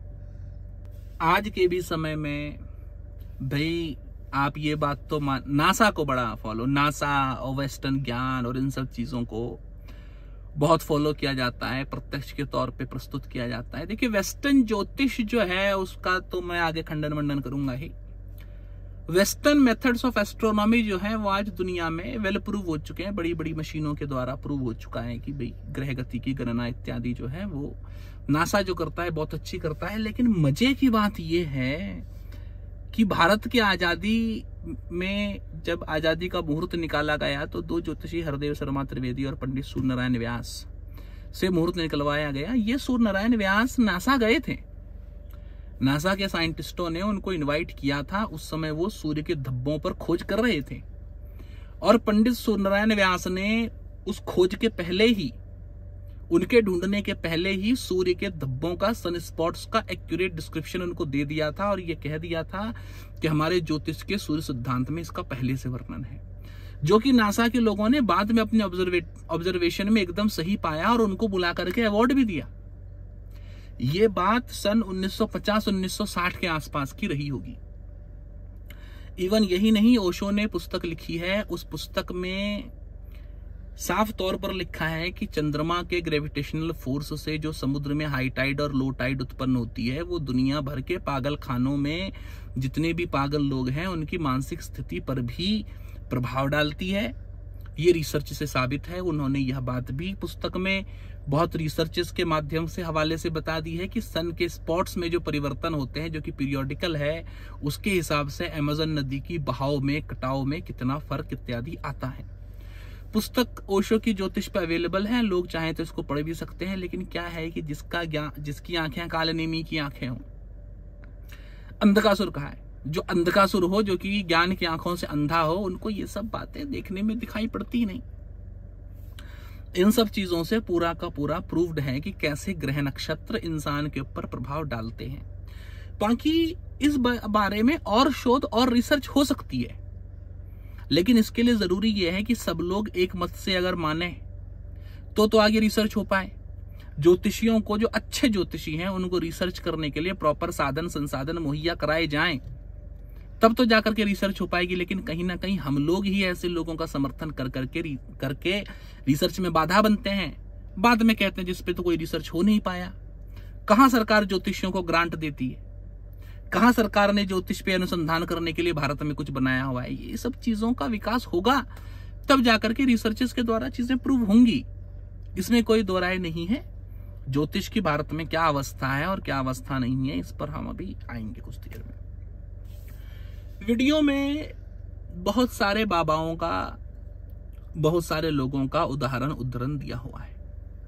आज के भी समय में भाई आप ये बात तो मान, नासा को बड़ा फॉलो, नासा और वेस्टर्न ज्ञान और इन सब चीजों को बहुत फॉलो किया जाता है, प्रत्यक्ष के तौर पे प्रस्तुत किया जाता है। देखिए वेस्टर्न ज्योतिष जो है उसका तो मैं आगे खंडन मंडन करूंगा ही। वेस्टर्न मेथड्स ऑफ एस्ट्रोनॉमी जो है वो आज दुनिया में वेल प्रूव हो चुके हैं, बड़ी बड़ी मशीनों के द्वारा प्रूव हो चुका है कि भाई ग्रह गति की गणना इत्यादि जो है वो नासा जो करता है बहुत अच्छी करता है। लेकिन मजे की बात यह है कि भारत की आजादी में जब आजादी का मुहूर्त निकाला गया तो दो ज्योतिषी हरदेव शर्मा त्रिवेदी और पंडित सूर्य नारायण व्यास से मुहूर्त निकलवाया गया। ये सूर्य नारायण व्यास नासा गए थे, नासा के साइंटिस्टों ने उनको इनवाइट किया था। उस समय वो सूर्य के धब्बों पर खोज कर रहे थे और पंडित सूर्य नारायण व्यास ने उस खोज के पहले ही, उनके ढूंढने के पहले ही सूर्य के धब्बों का, सन स्पॉट्स का एक्यूरेट डिस्क्रिप्शन उनको दे दिया था और ये कह दिया था कि हमारे ज्योतिष के सूर्य सिद्धांत में इसका पहले से वर्णन है, जो कि नासा के लोगों ने बाद में अपने ऑब्जर्वेशन में एकदम सही पाया और उनको बुला करके अवार्ड भी दिया। ये बात सन उन्नीस सौ पचास उन्नीस सौ साठ के आसपास की रही होगी। इवन यही नहीं, ओशो ने पुस्तक लिखी है, उस पुस्तक में साफ तौर पर लिखा है कि चंद्रमा के ग्रेविटेशनल फोर्स से जो समुद्र में हाई टाइड और लो टाइड उत्पन्न होती है वो दुनिया भर के पागल खानों में जितने भी पागल लोग हैं उनकी मानसिक स्थिति पर भी प्रभाव डालती है। ये रिसर्च से साबित है। उन्होंने यह बात भी पुस्तक में बहुत रिसर्चेस के माध्यम से हवाले से बता दी है कि सन के स्पॉट्स में जो परिवर्तन होते हैं जो कि पीरियोडिकल है, उसके हिसाब से अमेज़न नदी की बहाव में, कटाव में कितना फर्क इत्यादि आता है। पुस्तक ओशो की ज्योतिष पे अवेलेबल है, लोग चाहें तो इसको पढ़ भी सकते हैं। लेकिन क्या है कि जिसका ज्ञान, जिसकी आंखें कालनेमी की आंखें हों, अंधकासुर कहा है, जो अंधकासुर हो, जो कि ज्ञान की आंखों से अंधा हो, उनको ये सब बातें देखने में दिखाई पड़ती नहीं। इन सब चीजों से पूरा का पूरा प्रूव्ड है कि कैसे ग्रह नक्षत्र इंसान के ऊपर प्रभाव डालते हैं। बाकी इस बारे में और शोध और रिसर्च हो सकती है, लेकिन इसके लिए जरूरी यह है कि सब लोग एक मत से अगर माने तो तो आगे रिसर्च हो पाए। ज्योतिषियों को, जो अच्छे ज्योतिषी हैं, उनको रिसर्च करने के लिए प्रॉपर साधन संसाधन मुहैया कराए जाएं, तब तो जाकर के रिसर्च हो पाएगी। लेकिन कहीं ना कहीं हम लोग ही ऐसे लोगों का समर्थन कर करके करके रिसर्च में बाधा बनते हैं, बाद में कहते हैं जिस पे तो कोई रिसर्च हो नहीं पाया। कहां सरकार ज्योतिषियों को ग्रांट देती है, कहां सरकार ने ज्योतिष पे अनुसंधान करने के लिए भारत में कुछ बनाया हुआ है। ये सब चीजों का विकास होगा तब जाकर के रिसर्चेस के द्वारा चीजें प्रूव होंगी, इसमें कोई दो राय नहीं है। ज्योतिष की भारत में क्या अवस्था है और क्या अवस्था नहीं है, इस पर हम अभी आएंगे कुछ देर में। वीडियो में बहुत सारे बाबाओं का, बहुत सारे लोगों का उदाहरण उद्धरण दिया हुआ है।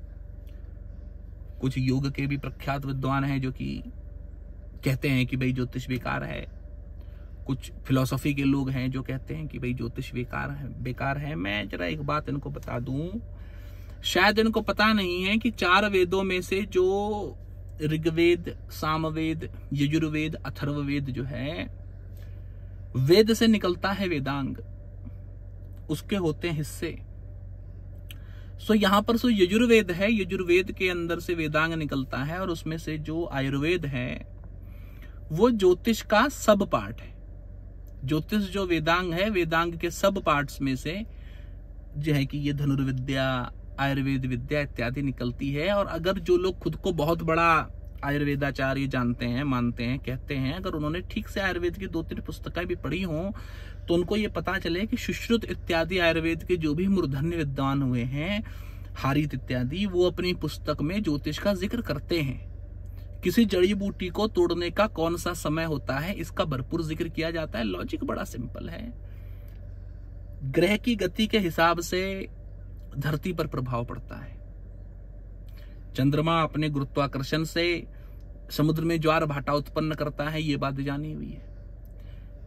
कुछ योग के भी प्रख्यात विद्वान हैं जो कि कहते हैं कि भाई ज्योतिष बेकार है। कुछ फिलॉसफी के लोग हैं जो कहते हैं कि भाई ज्योतिष बेकार है बेकार है मैं जरा एक बात इनको बता दूं, शायद इनको पता नहीं है कि चार वेदों में से जो ऋग्वेद, सामवेद, यजुर्वेद, अथर्ववेद जो है, वेद से निकलता है वेदांग, उसके होते हैं हिस्से। सो यहां पर सो यजुर्वेद है, यजुर्वेद के अंदर से वेदांग निकलता है और उसमें से जो आयुर्वेद है वो ज्योतिष का सब पार्ट है। ज्योतिष जो वेदांग है, वेदांग के सब पार्ट्स में से जो है कि ये धनुर्विद्या, आयुर्वेद विद्या इत्यादि निकलती है। और अगर जो लोग खुद को बहुत बड़ा आयुर्वेदाचार्य जानते हैं, मानते हैं, कहते हैं, अगर उन्होंने ठीक से आयुर्वेद की दो तीन पुस्तकें भी पढ़ी हों तो उनको ये पता चले कि सुश्रुत इत्यादि आयुर्वेद के जो भी मूर्धन्य विद्वान हुए हैं, हारित इत्यादि, वो अपनी पुस्तक में ज्योतिष का जिक्र करते हैं। किसी जड़ी बूटी को तोड़ने का कौन सा समय होता है, इसका भरपूर जिक्र किया जाता है। लॉजिक बड़ा सिंपल है। ग्रह की गति के हिसाब से धरती पर प्रभाव पड़ता है। चंद्रमा अपने गुरुत्वाकर्षण से समुद्र में ज्वार भाटा उत्पन्न करता है, ये बात जानी हुई है।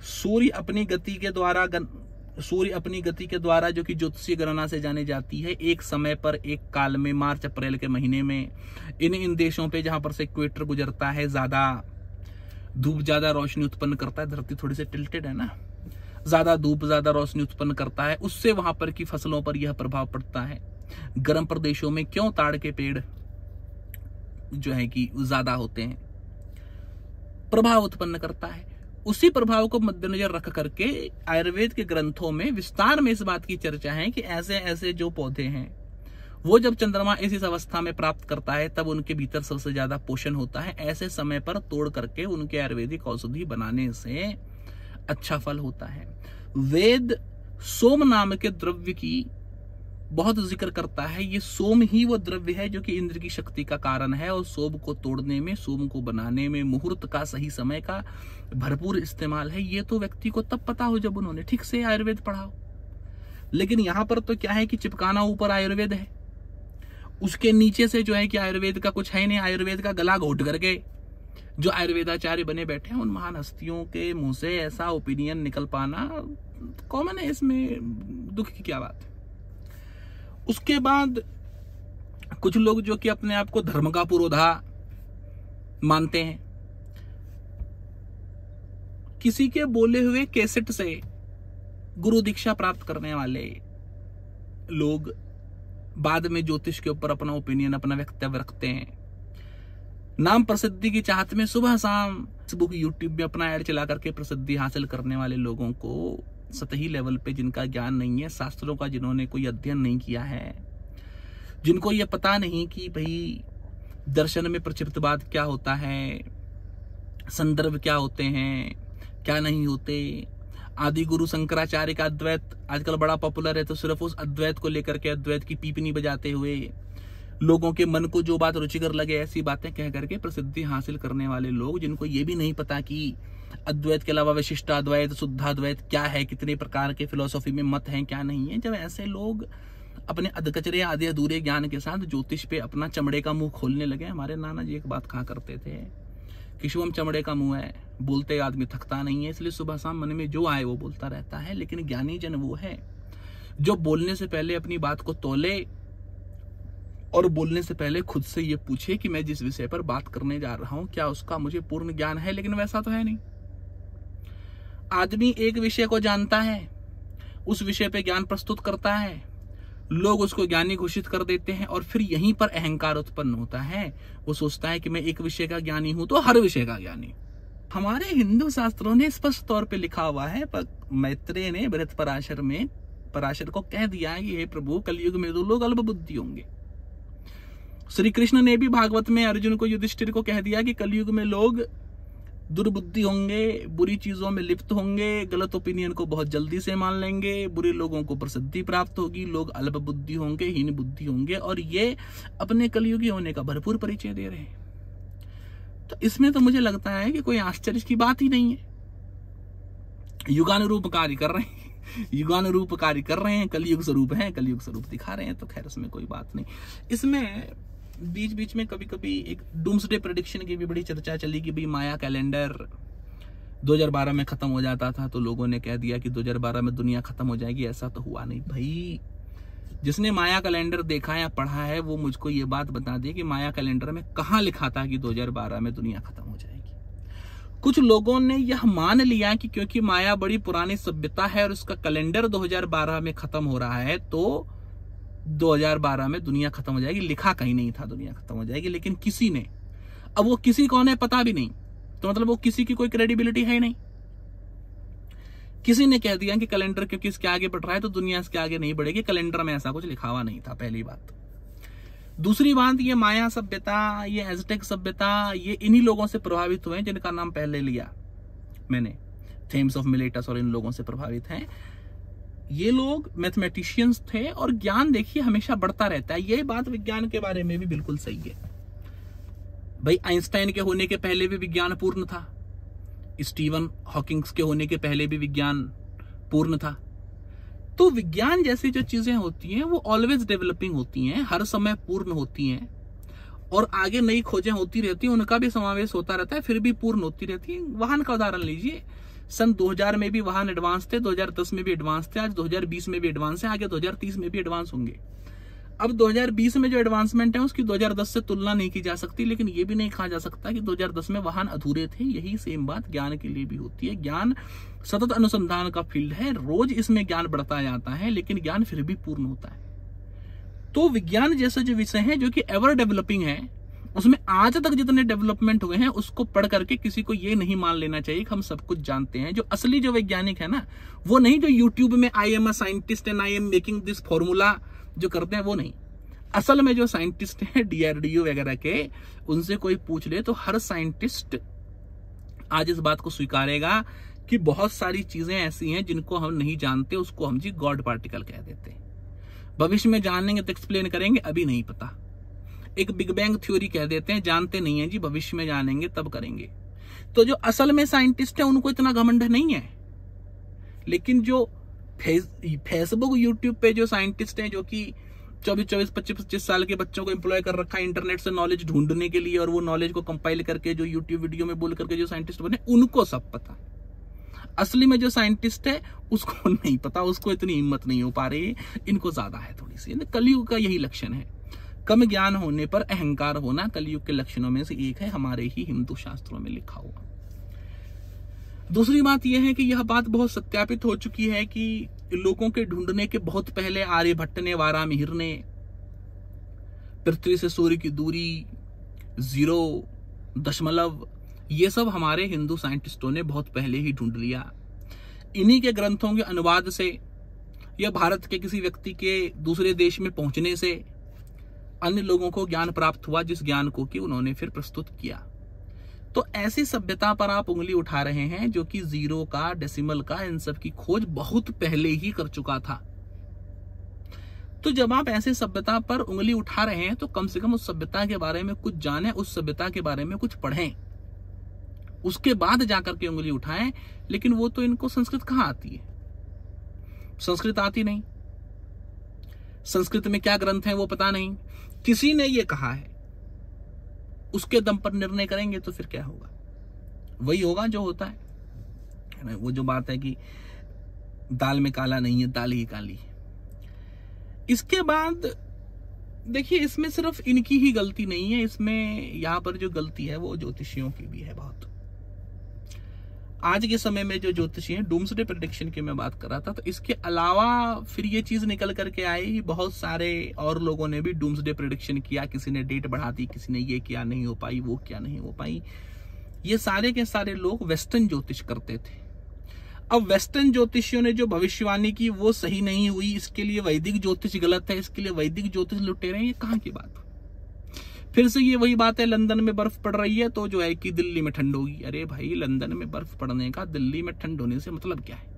सूर्य अपनी गति के द्वारा सूर्य अपनी गति के द्वारा जो कि ज्योतिषीय गणना से जानी जाती है, एक समय पर एक काल में मार्च अप्रैल के महीने में इन इन देशों पे जहां पर से इक्वेटर गुजरता है, ज्यादा धूप ज्यादा रोशनी उत्पन्न करता है, धरती थोड़ी सी टिल्टेड है ना, ज्यादा धूप ज्यादा रोशनी उत्पन्न करता है, उससे वहां पर की फसलों पर यह प्रभाव पड़ता है। गर्म प्रदेशों में क्यों ताड़ के पेड़ जो है कि ज्यादा होते हैं, प्रभाव उत्पन्न करता है। उसी प्रभाव को मद्देनजर रख करके आयुर्वेद के ग्रंथों में विस्तार में इस बात की चर्चा है कि ऐसे ऐसे जो पौधे हैं वो जब चंद्रमा इस इस अवस्था में प्राप्त करता है तब उनके भीतर सबसे ज्यादा पोषण होता है, ऐसे समय पर तोड़ करके उनके आयुर्वेदिक औषधि बनाने से अच्छा फल होता है। वेद सोम नाम के द्रव्य की बहुत जिक्र करता है। ये सोम ही वो द्रव्य है जो कि इंद्र की शक्ति का कारण है, और सोम को तोड़ने में, सोम को बनाने में मुहूर्त का, सही समय का भरपूर इस्तेमाल है। ये तो व्यक्ति को तब पता हो जब उन्होंने ठीक से आयुर्वेद पढ़ा हो। लेकिन यहां पर तो क्या है कि चिपकाना ऊपर आयुर्वेद है, उसके नीचे से जो है कि आयुर्वेद का कुछ है नहीं। आयुर्वेद का गला घोट करके जो आयुर्वेदाचार्य बने बैठे हैं, उन महान हस्तियों के मुंह से ऐसा ओपिनियन निकल पाना कॉमन है, इसमें दुख की क्या बात है। उसके बाद कुछ लोग जो कि अपने आप को धर्म का पुरोधा मानते हैं, किसी के बोले हुए कैसेट से गुरु दीक्षा प्राप्त करने वाले लोग बाद में ज्योतिष के ऊपर अपना ओपिनियन, अपना वक्तव्य रखते हैं। नाम प्रसिद्धि की चाहत में सुबह शाम फेसबुक यूट्यूब में अपना ऐड चला करके प्रसिद्धि हासिल करने वाले लोगों को सतही लेवल पे, जिनका ज्ञान नहीं है, शास्त्रों का जिन्होंने कोई अध्ययन नहीं किया है, जिनको ये पता नहीं कि भाई दर्शन में प्रचितवाद क्या होता है, संदर्भ क्या होते हैं, क्या नहीं होते। आदि गुरु शंकराचार्य का अद्वैत आजकल बड़ा पॉपुलर है, तो सिर्फ उस अद्वैत को लेकर के, अद्वैत की पीपनी बजाते हुए लोगों के मन को जो बात रुचिकर लगे ऐसी बातें कह करके प्रसिद्धि हासिल करने वाले लोग, जिनको ये भी नहीं पता कि अद्वैत के अलावा विशिष्टाद्वैत, शुद्धाद्वैत क्या है, कितने प्रकार के फिलोसॉफी में मत हैं, क्या नहीं है। जब ऐसे लोग अपने अधकचरे आधे अधूरे ज्ञान के साथ ज्योतिष पे अपना चमड़े का मुंह खोलने लगे। हमारे नाना जी एक बात कहा करते थे कि शुभम चमड़े का मुंह है, बोलते आदमी थकता नहीं है, इसलिए सुबह शाम मन में जो आए वो बोलता रहता है। लेकिन ज्ञानी जन वो है जो बोलने से पहले अपनी बात को तोले और बोलने से पहले खुद से ये पूछे कि मैं जिस विषय पर बात करने जा रहा हूं क्या उसका मुझे पूर्ण ज्ञान है। लेकिन वैसा तो है नहीं। आदमी एक विषय को जानता है, उस विषय पे ज्ञान प्रस्तुत करता है, लोग उसको ज्ञानी घोषित कर देते हैं, और फिर यहीं पर अहंकार उत्पन्न होता है। वो सोचता है कि मैं एक विषय का ज्ञानी हूं तो हर विषय का ज्ञानी। हमारे हिंदू शास्त्रों ने स्पष्ट तौर पे लिखा हुआ है, पर मैत्रेय ने बृहत पराशर में पराशर को कह दिया है कि हे प्रभु, कलयुग में तो लोग अल्प बुद्धि होंगे। श्री कृष्ण ने भी भागवत में अर्जुन को, युधिष्ठिर को कह दिया कि कलयुग में लोग दुर्बुद्धि होंगे, बुरी चीजों में लिप्त होंगे, गलत ओपिनियन को बहुत जल्दी से मान लेंगे, बुरे लोगों को प्रसिद्धि प्राप्त होगी, लोग अल्प बुद्धि होंगे, हीन बुद्धि होंगे, और ये अपने कलयुगी होने का भरपूर परिचय दे रहे हैं। तो इसमें तो मुझे लगता है कि कोई आश्चर्य की बात ही नहीं है। युगानुरूप कार्य कर रहे हैं, युगानुरूप कार्य कर रहे हैं, कलयुग स्वरूप है, कलयुग स्वरूप दिखा रहे हैं, तो खैर इसमें कोई बात नहीं। इसमें बीच बीच में कभी कभी एक डूम्सडे प्रेडिक्शन की भी बड़ी चर्चा चली कि भाई माया कैलेंडर दो हज़ार बारह में खत्म हो जाता था, तो लोगों ने कह दिया कि दो हज़ार बारह में दुनिया खत्म हो जाएगी। ऐसा तो हुआ नहीं भाई। जिसने माया कैलेंडर देखा या पढ़ा है वो मुझको ये बात बता दे कि माया कैलेंडर में कहाँ लिखा था कि दो हज़ार बारह में दुनिया खत्म हो जाएगी। कुछ लोगों ने यह मान लिया कि क्योंकि माया बड़ी पुरानी सभ्यता है और उसका कैलेंडर दो हज़ार बारह में खत्म हो रहा है, तो दो हज़ार बारह में दुनिया खत्म हो जाएगी। लिखा कहीं नहीं था दुनिया खत्म हो जाएगी, लेकिन किसी ने, अब वो किसी कौन है पता भी नहीं, तो मतलब वो किसी की कोई क्रेडिबिलिटी है ही नहीं। किसी ने कह दिया कि कैलेंडर क्योंकि इसके आगे बढ़ रहा है तो दुनिया इसके आगे नहीं बढ़ेगी। कैलेंडर में ऐसा कुछ लिखा हुआ नहीं था, पहली बात। दूसरी बात, ये माया सभ्यता, ये एज़टेक सभ्यता, ये इन्हीं लोगों से प्रभावित हुए जिनका नाम पहले लिया मैंने, थेम्स ऑफ मिलेटस, और इन लोगों से प्रभावित हैं। ये लोग मैथमेटिशियंस थे, और ज्ञान देखिए हमेशा बढ़ता रहता है। ये बात विज्ञान के बारे में भी बिल्कुल सही है भाई। आइंस्टाइन के होने के पहले भी विज्ञान पूर्ण था, स्टीवन हॉकिंग्स के होने के पहले भी विज्ञान पूर्ण था। तो विज्ञान जैसी जो चीजें होती हैं वो ऑलवेज डेवलपिंग होती हैं, हर समय पूर्ण होती हैं, और आगे नई खोजें होती रहती हैं, उनका भी समावेश होता रहता है, फिर भी पूर्ण होती रहती है। वाहन का उदाहरण लीजिए, सन दो हज़ार में भी वाहन एडवांस थे, दो हज़ार दस में भी एडवांस थे, आज दो हज़ार बीस में भी एडवांस है, आगे दो हज़ार तीस में भी एडवांस होंगे। अब दो हज़ार बीस में जो एडवांसमेंट है उसकी दो हज़ार दस से तुलना नहीं की जा सकती, लेकिन ये भी नहीं कहा जा सकता कि दो हज़ार दस में वाहन अधूरे थे। यही सेम बात ज्ञान के लिए भी होती है। ज्ञान सतत अनुसंधान का फील्ड है, रोज इसमें ज्ञान बढ़ता जाता है, लेकिन ज्ञान फिर भी पूर्ण होता है। तो विज्ञान जैसे जो विषय है जो कि एवर डेवलपिंग है, उसमें आज तक जितने डेवलपमेंट हुए हैं उसको पढ़ करके किसी को ये नहीं मान लेना चाहिए कि हम सब कुछ जानते हैं। जो असली जो वैज्ञानिक है ना, वो नहीं जो यूट्यूब में I am a scientist and I am making this formula जो करते हैं, वो नहीं। असल में जो साइंटिस्ट हैं डी आर डी ओ वगैरह के, उनसे कोई पूछ ले तो हर साइंटिस्ट आज इस बात को स्वीकारेगा कि बहुत सारी चीजें ऐसी हैं जिनको हम नहीं जानते, उसको हम जी गॉड पार्टिकल कह देते हैं। भविष्य में जानेंगे तो एक्सप्लेन करेंगे, अभी नहीं पता। एक बिग बैंग थ्योरी कह देते हैं, जानते नहीं है जी, भविष्य में जानेंगे तब करेंगे। तो जो असल में साइंटिस्ट है उनको इतना घमंड नहीं है, लेकिन जो फेस, फेसबुक यूट्यूब पे जो साइंटिस्ट हैं जो कि चौबीस चौबीस पच्चीस पच्चीस साल के बच्चों को एम्प्लॉय कर रखा है इंटरनेट से नॉलेज ढूंढने के लिए, और वो नॉलेज को कंपाइल करके जो यूट्यूब वीडियो में बोल करके जो साइंटिस्ट बने, उनको सब पता। असली में जो साइंटिस्ट है उसको नहीं पता, उसको इतनी हिम्मत नहीं हो पा रही, इनको ज्यादा है थोड़ी सी। कलयुग का यही लक्षण है, कम ज्ञान होने पर अहंकार होना कलयुग के लक्षणों में से एक है, हमारे ही हिंदू शास्त्रों में लिखा हुआ। दूसरी बात यह है कि यह बात बहुत सत्यापित हो चुकी है कि लोगों के ढूंढने के बहुत पहले आर्यभट्ट ने, वारामिहिर ने पृथ्वी से सूर्य की दूरी, जीरो, दशमलव, ये सब हमारे हिंदू साइंटिस्टों ने बहुत पहले ही ढूंढ लिया। इन्हीं के ग्रंथों के अनुवाद से या भारत के किसी व्यक्ति के दूसरे देश में पहुंचने से अन्य लोगों को ज्ञान प्राप्त हुआ, जिस ज्ञान को कि उन्होंने फिर प्रस्तुत किया। तो ऐसी सभ्यता पर आप उंगली उठा रहे हैं जो कि जीरो का, डेसिमल का, इन सब की खोज बहुत पहले ही कर चुका था। तो जब आप ऐसे सभ्यता पर उंगली उठा रहे हैं तो कम से कम उस सभ्यता के बारे में कुछ जानें, उस सभ्यता के बारे में कुछ पढ़ें, उसके बाद जाकर के उंगली उठाएं। लेकिन वो तो इनको संस्कृत कहाँ आती है, संस्कृत आती नहीं, संस्कृत में क्या ग्रंथ है वो पता नहीं, किसी ने ये कहा है, उसके दम पर निर्णय करेंगे तो फिर क्या होगा? वही होगा जो होता है। वो जो बात है कि दाल में काला नहीं है, दाल ही काली है। इसके बाद देखिए, इसमें सिर्फ इनकी ही गलती नहीं है, इसमें यहाँ पर जो गलती है वो ज्योतिषियों की भी है बहुत। आज के समय में जो ज्योतिषी हैं, डूम्सडे प्रेडिक्शन की मैं बात कर रहा था, तो इसके अलावा फिर ये चीज निकल करके आई, बहुत सारे और लोगों ने भी डूम्सडे प्रेडिक्शन किया। किसी ने डेट बढ़ा दी, किसी ने ये किया, नहीं हो पाई, वो क्या नहीं हो पाई। ये सारे के सारे लोग वेस्टर्न ज्योतिष करते थे। अब वेस्टर्न ज्योतिषियों ने जो भविष्यवाणी की वो सही नहीं हुई, इसके लिए वैदिक ज्योतिष गलत है, इसके लिए वैदिक ज्योतिष लुटेरे हैं, ये कहाँ की बात? फिर से ये वही बात है, लंदन में बर्फ पड़ रही है तो जो है कि दिल्ली में ठंड होगी। अरे भाई, लंदन में बर्फ पड़ने का दिल्ली में ठंड होने से मतलब क्या है?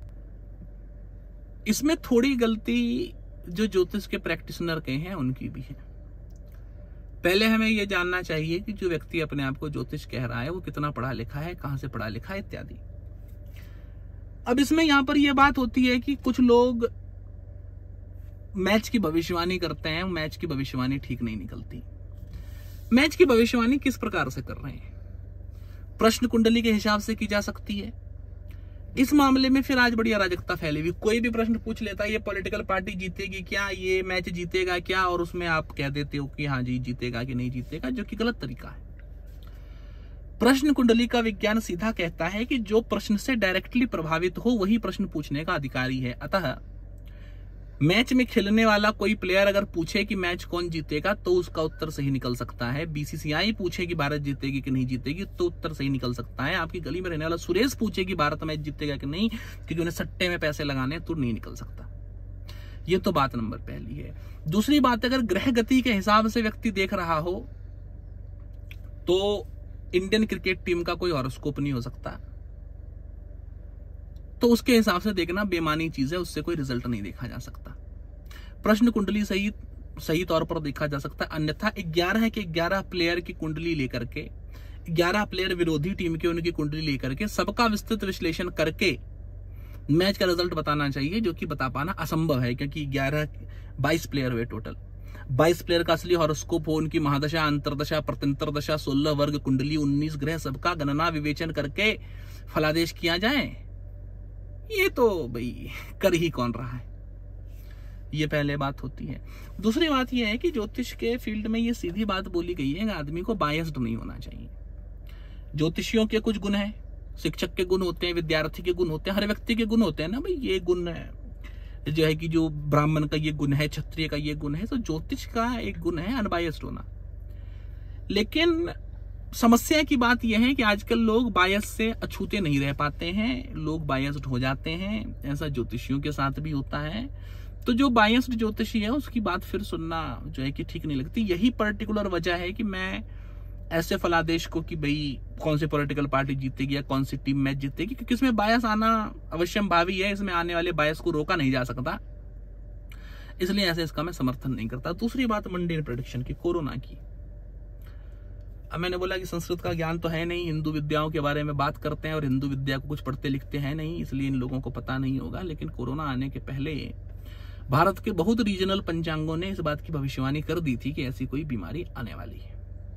इसमें थोड़ी गलती जो ज्योतिष के प्रैक्टिशनर के हैं उनकी भी है। पहले हमें यह जानना चाहिए कि जो व्यक्ति अपने आप को ज्योतिष कह रहा है वो कितना पढ़ा लिखा है, कहां से पढ़ा लिखा है इत्यादि। अब इसमें यहां पर यह बात होती है कि कुछ लोग मैच की भविष्यवाणी करते हैं, मैच की भविष्यवाणी ठीक नहीं निकलती। मैच की भविष्यवाणी किस प्रकार से कर रहे हैं? प्रश्न कुंडली के हिसाब से की जा सकती है। इस मामले में फिर आज बड़ी अराजकता फैली हुई। कोई भी प्रश्न पूछ लेता है, ये पॉलिटिकल पार्टी जीतेगी क्या, ये मैच जीतेगा क्या, और उसमें आप कह देते हो कि हाँ जी जीतेगा कि नहीं जीतेगा, जो कि गलत तरीका है। प्रश्न कुंडली का विज्ञान सीधा कहता है कि जो प्रश्न से डायरेक्टली प्रभावित हो वही प्रश्न पूछने का अधिकारी है। अतः मैच में खेलने वाला कोई प्लेयर अगर पूछे कि मैच कौन जीतेगा तो उसका उत्तर सही निकल सकता है। बीसीसीआई पूछे कि भारत जीतेगी कि नहीं जीतेगी तो उत्तर सही निकल सकता है। आपकी गली में रहने वाला सुरेश पूछे कि भारत मैच जीतेगा कि नहीं, क्योंकि उन्हें सट्टे में पैसे लगाने, तो नहीं निकल सकता। ये तो बात नंबर पहली है। दूसरी बात, अगर ग्रह गति के हिसाब से व्यक्ति देख रहा हो तो इंडियन क्रिकेट टीम का कोई हॉरोस्कोप नहीं हो सकता, तो उसके हिसाब से देखना बेमानी चीज है, उससे कोई रिजल्ट नहीं देखा जा सकता। प्रश्न कुंडली सही सही तौर पर देखा जा सकता है। अन्यथा ग्यारह के ग्यारह प्लेयर की कुंडली लेकर के, ग्यारह प्लेयर विरोधी टीम के उनकी कुंडली लेकर के, सबका विस्तृत विश्लेषण करके मैच का रिजल्ट बताना चाहिए, जो कि बता पाना असंभव है, क्योंकि ग्यारह बाईस प्लेयर हुए टोटल। बाईस प्लेयर का असली हॉरोस्कोप हो, उनकी महादशा, अंतरदशा, प्रत्यंतर दशा, सोलह वर्ग कुंडली, उन्नीस ग्रह, सबका गणना विवेचन करके फलादेश किया जाए, ये तो भाई कर ही कौन रहा है। ये पहले बात होती है। दूसरी बात यह है कि ज्योतिष के फील्ड में ये सीधी बात बोली गई है कि आदमी को बायस्ड नहीं होना चाहिए। ज्योतिषियों के कुछ गुण हैं, शिक्षक के गुण होते हैं, विद्यार्थी के गुण होते हैं, हर व्यक्ति के गुण होते हैं ना भाई। ये गुण है जो है कि जो ब्राह्मण का ये गुण है, क्षत्रिय का ये गुण है, तो ज्योतिष का एक गुण है अनबायस्ड होना। लेकिन समस्या की बात यह है कि आजकल लोग बायस से अछूते नहीं रह पाते हैं, लोग बायस्ड हो जाते हैं। ऐसा ज्योतिषियों के साथ भी होता है। तो जो बायस्ड ज्योतिषी है उसकी बात फिर सुनना जो है कि ठीक नहीं लगती। यही पर्टिकुलर वजह है कि मैं ऐसे फलादेश को कि भाई कौन सी पॉलिटिकल पार्टी जीतेगी या कौन सी टीम मैच जीतेगी, क्योंकि इसमें बायस आना अवश्यम भावी है, इसमें आने वाले बायस को रोका नहीं जा सकता, इसलिए ऐसे इसका मैं समर्थन नहीं करता। दूसरी बात मंडेन प्रेडिक्शन की, कोरोना की। अब मैंने बोला कि संस्कृत का ज्ञान तो है नहीं, हिंदू विद्याओं के बारे में बात करते हैं और हिंदू विद्या को कुछ पढ़ते लिखते हैं नहीं, इसलिए इन लोगों को पता नहीं होगा। लेकिन कोरोना आने के पहले भारत के बहुत रीजनल पंचांगों ने इस बात की भविष्यवाणी कर दी थी कि ऐसी कोई बीमारी आने वाली है।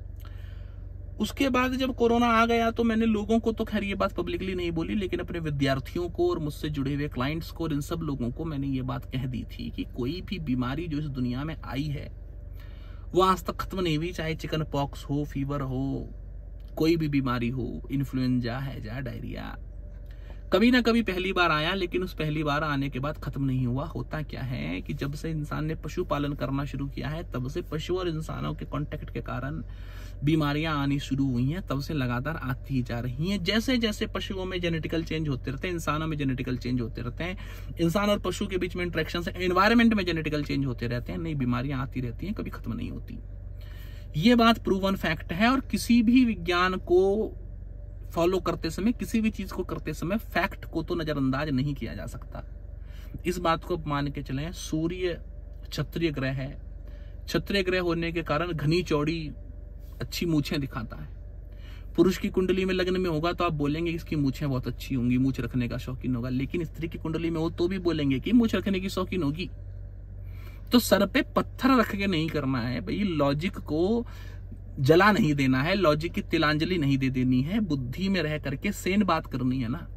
उसके बाद जब कोरोना आ गया तो मैंने लोगों को तो खैर ये बात पब्लिकली नहीं बोली, लेकिन अपने विद्यार्थियों को और मुझसे जुड़े हुए क्लाइंट्स को और इन सब लोगों को मैंने ये बात कह दी थी कि कोई भी बीमारी जो इस दुनिया में आई है वो आज तक खत्म नहीं हुई, चाहे चिकन पॉक्स हो, फीवर हो, कोई भी बीमारी हो, इन्फ्लुएंजा, हैजा, डायरिया, कभी ना कभी पहली बार आया, लेकिन उस पहली बार आने के बाद खत्म नहीं हुआ। होता क्या है कि जब से इंसान ने पशुपालन करना शुरू किया है तब से पशु और इंसानों के कांटेक्ट के कारण बीमारियां आनी शुरू हुई हैं, तब से लगातार आती ही जा रही हैं। जैसे जैसे पशुओं में जेनेटिकल चेंज होते रहते हैं, इंसानों में जेनेटिकल चेंज होते रहते हैं, इंसान और पशु के बीच में इंटरेक्शन से एनवायरमेंट में जेनेटिकल चेंज होते रहते हैं, नई बीमारियां आती रहती हैं, कभी खत्म नहीं होती। ये बात प्रूवन फैक्ट है। और किसी भी विज्ञान को फॉलो करते समय, किसी भी चीज को करते समय फैक्ट को तो नजरअंदाज नहीं किया जा सकता। इस बात को मान के चलें, सूर्य क्षत्रिय ग्रह है, क्षत्रिय ग्रह होने के कारण घनी चौड़ी अच्छी मूछें दिखाता है। पुरुष की कुंडली में लग्न में होगा तो आप बोलेंगे इसकी मूछें बहुत अच्छी होंगी, मूछ रखने का शौकीन होगा, लेकिन स्त्री की कुंडली में हो तो भी बोलेंगे कि मूछ रखने की शौकीन होगी। तो सर पे पत्थर रख के नहीं करना है भाई, लॉजिक को जला नहीं देना है, लॉजिक की तिलांजलि नहीं दे देनी है, बुद्धि में रह करके सेन बात करनी है ना।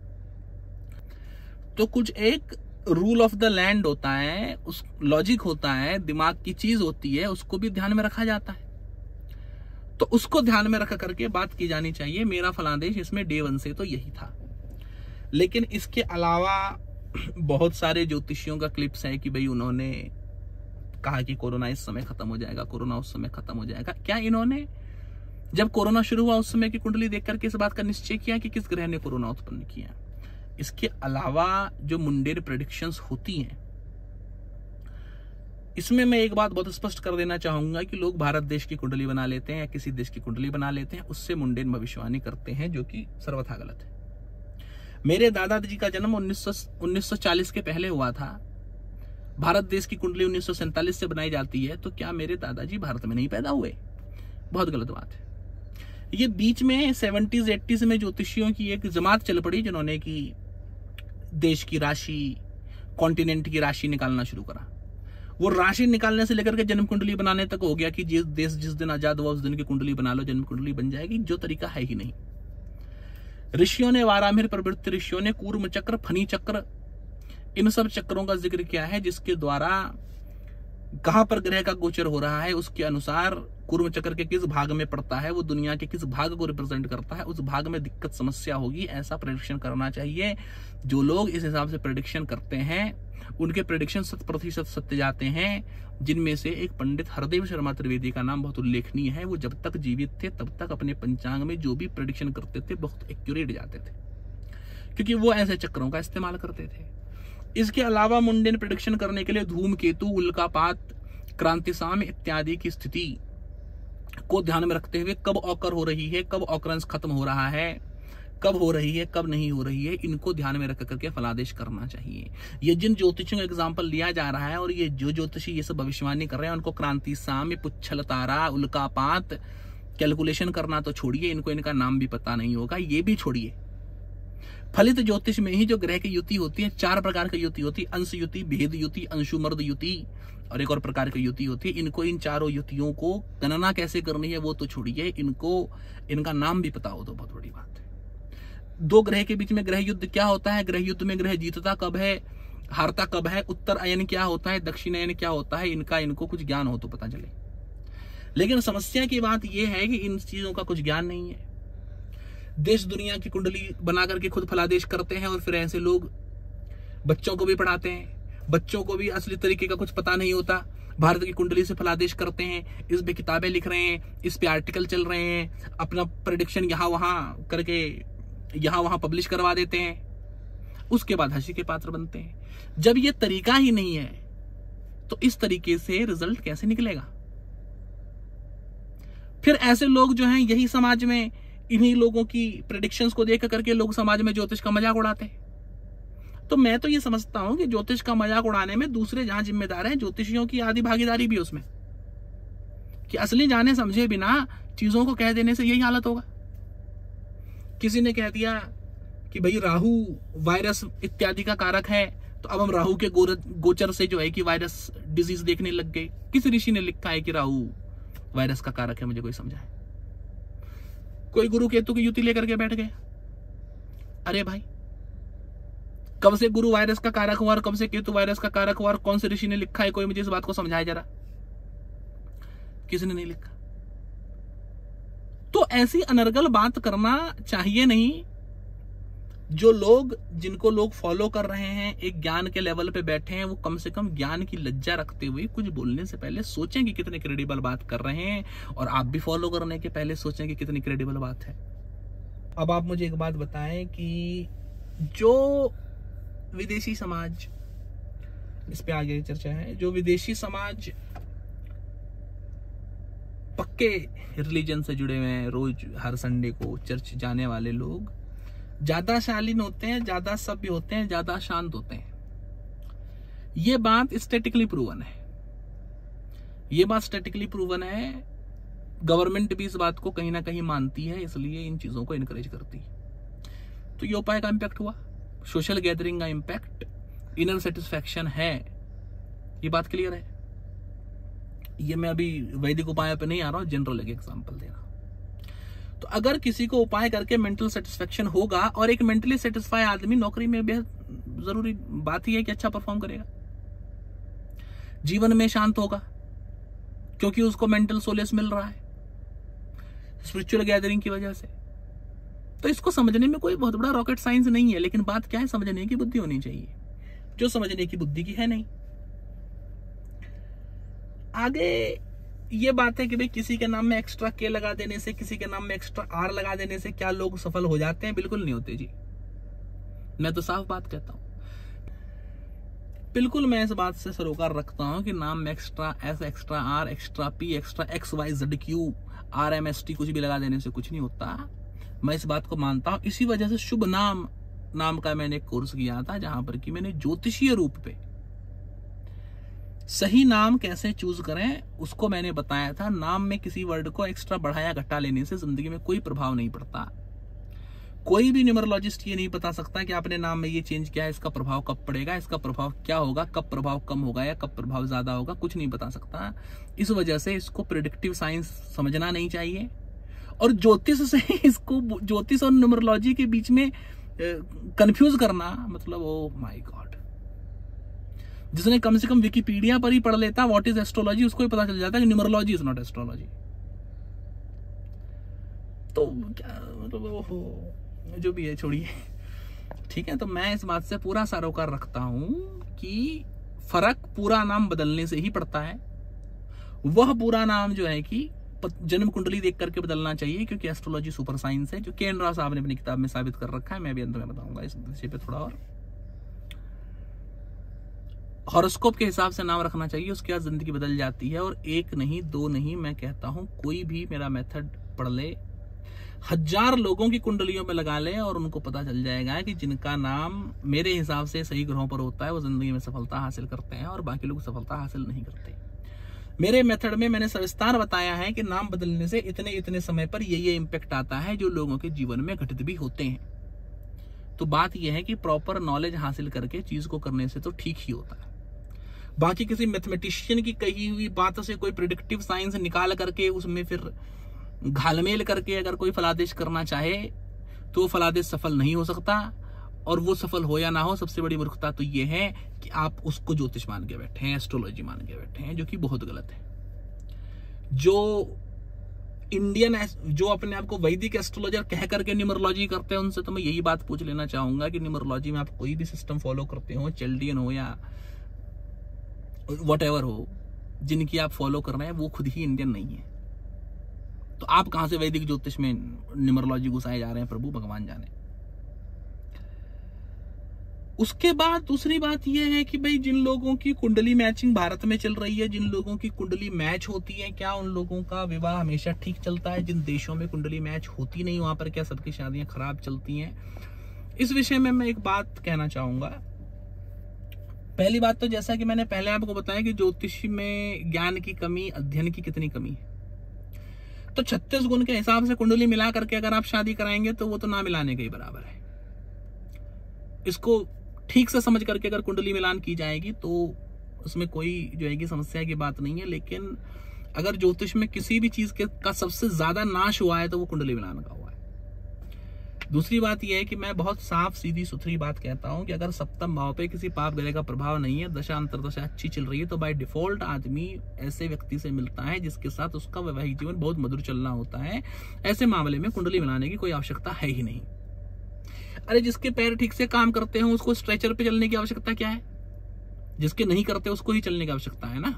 तो कुछ एक रूल ऑफ द लैंड होता है, उस लॉजिक होता है, दिमाग की चीज होती है, उसको भी ध्यान में रखा जाता है। तो उसको ध्यान में रख करके बात की जानी चाहिए। मेरा फलादेश इसमें डे वन से तो यही था। लेकिन इसके अलावा बहुत सारे ज्योतिषियों का क्लिप्स है कि भाई उन्होंने कहा कि कोरोना इस समय खत्म हो जाएगा, कोरोना उस समय खत्म हो जाएगा। क्या इन्होंने जब कोरोना शुरू हुआ उस समय की कुंडली देख करके इस बात का निश्चय किया कि किस ग्रह ने कोरोना उत्पन्न किया? इसके अलावा जो मुंडेर प्रेडिक्शंस होती हैं, इसमें मैं एक बात बहुत स्पष्ट कर देना चाहूंगा कि लोग भारत देश की कुंडली बना लेते हैं या किसी देश की कुंडली बना लेते हैं, उससे मुंडेर भविष्यवाणी करते हैं, जो कि सर्वथा गलत है। मेरे दादाजी का जन्म उन्नीस सौ चालीस के पहले हुआ था। भारत देश की कुंडली उन्नीस सौ सैंतालीस से बनाई जाती है, तो क्या मेरे दादाजी भारत में नहीं पैदा हुए? बहुत गलत बात है। ये बीच में सेवेंटीज एट्टीज में ज्योतिषियों की एक जमात चल पड़ी जिन्होंने की देश की राशि, कॉन्टिनेंट की राशि निकालना शुरू करा। वो राशि निकालने से लेकर के जन्म कुंडली बनाने तक हो गया कि जिस देश जिस दिन आजाद हुआ उस दिन की कुंडली बना लो, जन्म कुंडली बन जाएगी, जो तरीका है ही नहीं। ऋषियों ने, वारामिर प्रवृत्ति ऋषियों ने कूर्म चक्र, फनी चक्र, इन सब चक्रों का जिक्र किया है, जिसके द्वारा कहां पर ग्रह का गोचर हो रहा है उसके अनुसार कूर्म चक्र के किस भाग में पड़ता है, वो दुनिया के किस भाग को रिप्रेजेंट करता है, उस भाग में दिक्कत समस्या होगी, ऐसा प्रेडिक्शन करना चाहिए। जो लोग इस हिसाब से प्रेडिक्शन करते हैं उनके प्रेडिक्शन शत प्रतिशत सत्य जाते हैं, जिनमें से एक पंडित हरदेव शर्मा त्रिवेदी का नाम बहुत उल्लेखनीय है। वो जब तक जीवित थे तब तक अपने पंचांग में जो भी प्रेडिक्शन करते थे बहुत एक्यूरेट जाते थे, क्योंकि वो ऐसे चक्रों का इस्तेमाल करते थे। इसके अलावा मुंडेन प्रेडिक्शन करने के लिए धूमकेतु, उल्कापात, क्रांतिसाम्य इत्यादि की स्थिति को ध्यान में रखते हुए कब ऑकर हो रही है, कब ऑकरेंस खत्म हो रहा है, कब हो रही है, कब नहीं हो रही है, इनको ध्यान में रख करके फलादेश करना चाहिए। ये जिन ज्योतिषियों का एग्जाम्पल लिया जा रहा है और ये जो ज्योतिषी ये सब भविष्यवाणी कर रहे हैं, उनको क्रांतिसाम्य, पुच्छल तारा, उल्कापात कैलकुलेशन करना तो छोड़िए, इनको इनका नाम भी पता नहीं होगा, ये भी छोड़िए। फलित ज्योतिष में ही जो ग्रह की युति होती है, चार प्रकार की युति होती है, अंश युति, भेद युति, अंशुमर्द युति और एक और प्रकार की युति होती है। इनको, इन चारों युतियों को गणना कैसे करनी है वो तो छोड़िए, इनको इनका नाम भी पता हो तो बहुत बड़ी बात है। दो ग्रह के बीच में ग्रह युद्ध क्या होता है, ग्रह युद्ध में ग्रह जीतता कब है, हारता कब है, उत्तर अयन क्या होता है, दक्षिण अयन क्या होता है, इनका इनको कुछ ज्ञान हो तो पता चले। लेकिन समस्या की बात यह है कि इन चीजों का कुछ ज्ञान नहीं है। देश दुनिया की कुंडली बना करके खुद फलादेश करते हैं और फिर ऐसे लोग बच्चों को भी पढ़ाते हैं। बच्चों को भी असली तरीके का कुछ पता नहीं होता, भारत की कुंडली से फलादेश करते हैं, इस पे किताबें लिख रहे हैं, इस पे आर्टिकल चल रहे हैं, अपना प्रेडिक्शन यहाँ वहां करके यहाँ वहां पब्लिश करवा देते हैं, उसके बाद हंसी के पात्र बनते हैं। जब ये तरीका ही नहीं है तो इस तरीके से रिजल्ट कैसे निकलेगा? फिर ऐसे लोग जो हैं यही समाज में इन्हीं लोगों की प्रेडिक्शंस को देख करके लोग समाज में ज्योतिष का मजाक उड़ाते हैं। तो मैं तो ये समझता हूं कि ज्योतिष का मजाक उड़ाने में दूसरे जहां जिम्मेदार हैं, ज्योतिषियों की आधी भागीदारी भी उसमें, कि असली जाने समझे बिना चीजों को कह देने से यही हालत होगा। किसी ने कह दिया कि भाई राहु वायरस इत्यादि का कारक है, तो अब हम राहु के गोचर से जो है कि वायरस डिजीज देखने लग गए। किस ऋषि ने लिखा है कि राहु वायरस का कारक है? मुझे कोई समझाए। कोई गुरु केतु की युति लेकर के बैठ गए। अरे भाई, कब से गुरु वायरस का कारक हुआ और कब से केतु वायरस का कारक हुआ और कौन से ऋषि ने लिखा है? कोई मुझे इस बात को समझाए जरा। किसी ने नहीं लिखा। तो ऐसी अनर्गल बात करना चाहिए नहीं। जो लोग, जिनको लोग फॉलो कर रहे हैं, एक ज्ञान के लेवल पे बैठे हैं, वो कम से कम ज्ञान की लज्जा रखते हुए कुछ बोलने से पहले सोचें कि कितने क्रेडिबल बात कर रहे हैं, और आप भी फॉलो करने के पहले सोचें कि कितनी क्रेडिबल बात है। अब आप मुझे एक बात बताएं कि जो विदेशी समाज, इस पे आगे चर्चा है, जो विदेशी समाज पक्के रिलीजन से जुड़े हुए हैं, रोज हर संडे को चर्च जाने वाले लोग ज्यादा शालीन होते हैं, ज्यादा सभ्य होते हैं, ज्यादा शांत होते हैं। ये बात स्टैटिकली प्रूवन है। ये बात स्टैटिकली प्रूवन है। गवर्नमेंट भी इस बात को कहीं ना कहीं मानती है, इसलिए इन चीजों को इनकरेज करती है। तो ये उपाय का इंपैक्ट हुआ, सोशल गैदरिंग का इंपैक्ट, इनर सेटिस्फैक्शन है। ये बात क्लियर है। ये मैं अभी वैदिक उपाय पे नहीं आ रहा हूं, जनरल एक एग्जांपल दे रहा हूं। तो अगर किसी को उपाय करके मेंटल सेटिस्फेक्शन होगा, और एक मेंटली सेटिस्फाई आदमी नौकरी में बेहद जरूरी बात ही है कि अच्छा परफॉर्म करेगा, जीवन में शांत होगा, क्योंकि उसको मेंटल सोलेस मिल रहा है स्पिरिचुअल गैदरिंग की वजह से। तो इसको समझने में कोई बहुत बड़ा रॉकेट साइंस नहीं है, लेकिन बात क्या है, समझने की बुद्धि होनी चाहिए, जो समझने की बुद्धि की है नहीं। आगे ये बात है कि भाई किसी के नाम में एक्स्ट्रा के लगा देने से, किसी के नाम में एक्स्ट्रा आर लगा देने से क्या लोग सफल हो जाते हैं? बिल्कुल नहीं होते जी। मैं तो साफ बात कहता हूं, बिल्कुल मैं इस बात से सरोकार रखता हूं कि नाम में extra S, extra R, extra P, extra X Y Z Q, R M S T कुछ भी लगा देने से कुछ नहीं होता। मैं इस बात को मानता हूं। इसी वजह से शुभ नाम नाम का मैंने एक कोर्स किया था, जहां पर कि मैंने ज्योतिषीय रूप पे सही नाम कैसे चूज करें उसको मैंने बताया था। नाम में किसी वर्ड को एक्स्ट्रा बढ़ाया घटा लेने से जिंदगी में कोई प्रभाव नहीं पड़ता। कोई भी न्यूमरोलॉजिस्ट ये नहीं बता सकता कि आपने नाम में ये चेंज किया है, इसका प्रभाव कब पड़ेगा, इसका प्रभाव क्या होगा, कब प्रभाव कम होगा या कब प्रभाव ज्यादा होगा, कुछ नहीं बता सकता। इस वजह से इसको प्रेडिक्टिव साइंस समझना नहीं चाहिए, और ज्योतिष से इसको, ज्योतिष और न्यूमरोलॉजी के बीच में कंफ्यूज करना, मतलब ओ माय गॉड। जिसने कम से कम विकिपीडिया पर ही पढ़ लेता व्हाट इज एस्ट्रोलॉजी, उसको ही पता चल जाता है कि न्यूमरोलॉजी इज नॉट एस्ट्रोलॉजी। तो क्या मतलब, ओहो जो भी है छोड़िए, ठीक है। तो मैं इस बात से पूरा सरोकार रखता हूं कि फर्क पूरा नाम बदलने से ही पड़ता है। वह पूरा नाम जो है कि जन्म कुंडली देख करके बदलना चाहिए, क्योंकि एस्ट्रोलॉजी सुपर साइंस है, जो के एन राव साहब ने अपनी किताब में साबित कर रखा है। मैं भी अंत में बताऊंगा इस विषय पे थोड़ा और। हॉरोस्कोप के हिसाब से नाम रखना चाहिए, उसके बाद जिंदगी बदल जाती है। और एक नहीं, दो नहीं, मैं कहता हूं कोई भी मेरा मेथड पढ़ ले, हजार लोगों की कुंडलियों में लगा ले, और उनको पता चल जाएगा कि जिनका नाम मेरे हिसाब से सही ग्रहों पर होता है वो जिंदगी में सफलता हासिल करते हैं, और बाकी लोग सफलता हासिल नहीं करते। मेरे मेथड में मैंने सविस्तार बताया है कि नाम बदलने से इतने इतने समय पर ये ये इम्पैक्ट आता है, जो लोगों के जीवन में घटित भी होते हैं। तो बात यह है कि प्रॉपर नॉलेज हासिल करके चीज को करने से तो ठीक ही होता है। बाकी किसी मैथमेटिशियन की कही हुई बात से कोई प्रिडिक्टिव साइंस निकाल करके उसमें फिर घालमेल करके अगर कोई फलादेश करना चाहे तो वो फलादेश सफल नहीं हो सकता। और वो सफल हो या ना हो, सबसे बड़ी मूर्खता तो ये है कि आप उसको ज्योतिष मान के बैठे हैं, एस्ट्रोलॉजी मान के बैठे हैं, जो कि बहुत गलत है। जो इंडियन जो अपने आप को वैदिक एस्ट्रोलॉजर कह करके न्यूमरोलॉजी करते हैं, उनसे तो मैं यही बात पूछ लेना चाहूंगा कि न्यूमरोलॉजी में आप कोई भी सिस्टम फॉलो करते हो, चेल्डियन हो या व्हाटएवर हो, जिनकी आप फॉलो कर रहे हैं वो खुद ही इंडियन नहीं है। तो आप कहां से वैदिक ज्योतिष में न्यूमरोलॉजी घुसाए जा रहे हैं, प्रभु भगवान जाने। उसके बाद दूसरी बात यह है कि भाई जिन लोगों की कुंडली मैचिंग भारत में चल रही है, जिन लोगों की कुंडली मैच होती है, क्या उन लोगों का विवाह हमेशा ठीक चलता है? जिन देशों में कुंडली मैच होती नहीं, वहां पर क्या सबकी शादियां खराब चलती हैं? इस विषय में मैं एक बात कहना चाहूंगा। पहली बात तो जैसा कि मैंने पहले आपको बताया कि ज्योतिष में ज्ञान की कमी, अध्ययन की कितनी कमी है। तो छत्तीस गुण के हिसाब से कुंडली मिला करके अगर आप शादी कराएंगे तो वो तो ना मिलाने के ही बराबर है। इसको ठीक से समझ करके अगर कुंडली मिलान की जाएगी तो उसमें कोई जो है कि समस्या की बात नहीं है। लेकिन अगर ज्योतिष में किसी भी चीज के का सबसे ज्यादा नाश हुआ है तो वो कुंडली मिलान का हुआ है। दूसरी बात यह है कि मैं बहुत साफ सीधी सुथरी बात कहता हूं कि अगर सप्तम भाव पे किसी पाप ग्रह का प्रभाव नहीं है, दशा अंतरदशा अच्छी चल रही है, तो बाय डिफॉल्ट आदमी ऐसे व्यक्ति से मिलता है जिसके साथ उसका वैवाहिक जीवन बहुत मधुर चलना होता है। ऐसे मामले में कुंडली मिलाने की कोई आवश्यकता है ही नहीं। अरे जिसके पैर ठीक से काम करते हो उसको स्ट्रेचर पे चलने की आवश्यकता क्या है? जिसके नहीं करते उसको ही चलने की आवश्यकता है ना।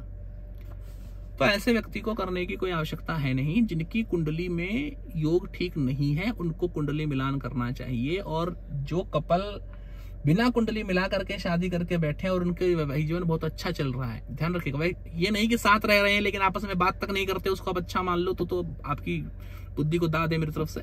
तो ऐसे व्यक्ति को करने की कोई आवश्यकता है नहीं। जिनकी कुंडली में योग ठीक नहीं है उनको कुंडली मिलान करना चाहिए। और जो कपल बिना कुंडली मिला करके शादी करके बैठे और उनके वैवाहिक जीवन बहुत अच्छा चल रहा है, ध्यान रखिएगा भाई, ये नहीं कि साथ रह रहे हैं लेकिन आपस में बात तक नहीं करते, उसको आप अच्छा मान लो तो, तो आपकी बुद्धि को दाद है मेरी तरफ से।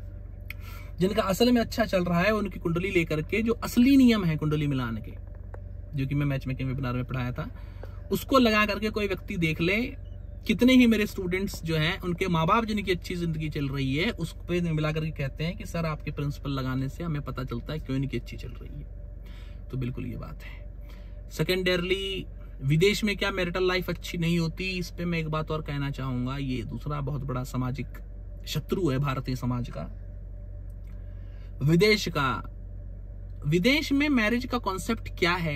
जिनका असल में अच्छा चल रहा है उनकी कुंडली लेकर के जो असली नियम है कुंडली मिलान के, जो कि मैं मैच मेकिंग वेबिनार में पढ़ाया था, उसको लगा करके कोई व्यक्ति देख ले। कितने ही मेरे स्टूडेंट्स जो हैं उनके माँ बाप जिनकी अच्छी जिंदगी चल रही है उस पे मिला करके कहते हैं कि सर आपके प्रिंसिपल लगाने से हमें पता चलता है क्यों इनकी अच्छी चल रही है। तो बिल्कुल ये बात है। सेकेंडरली विदेश में क्या मैरिटल लाइफ अच्छी नहीं होती, इस पे मैं एक बात और कहना चाहूंगा। ये दूसरा बहुत बड़ा सामाजिक शत्रु है भारतीय समाज का, विदेश का। विदेश में मैरिज का कॉन्सेप्ट क्या है,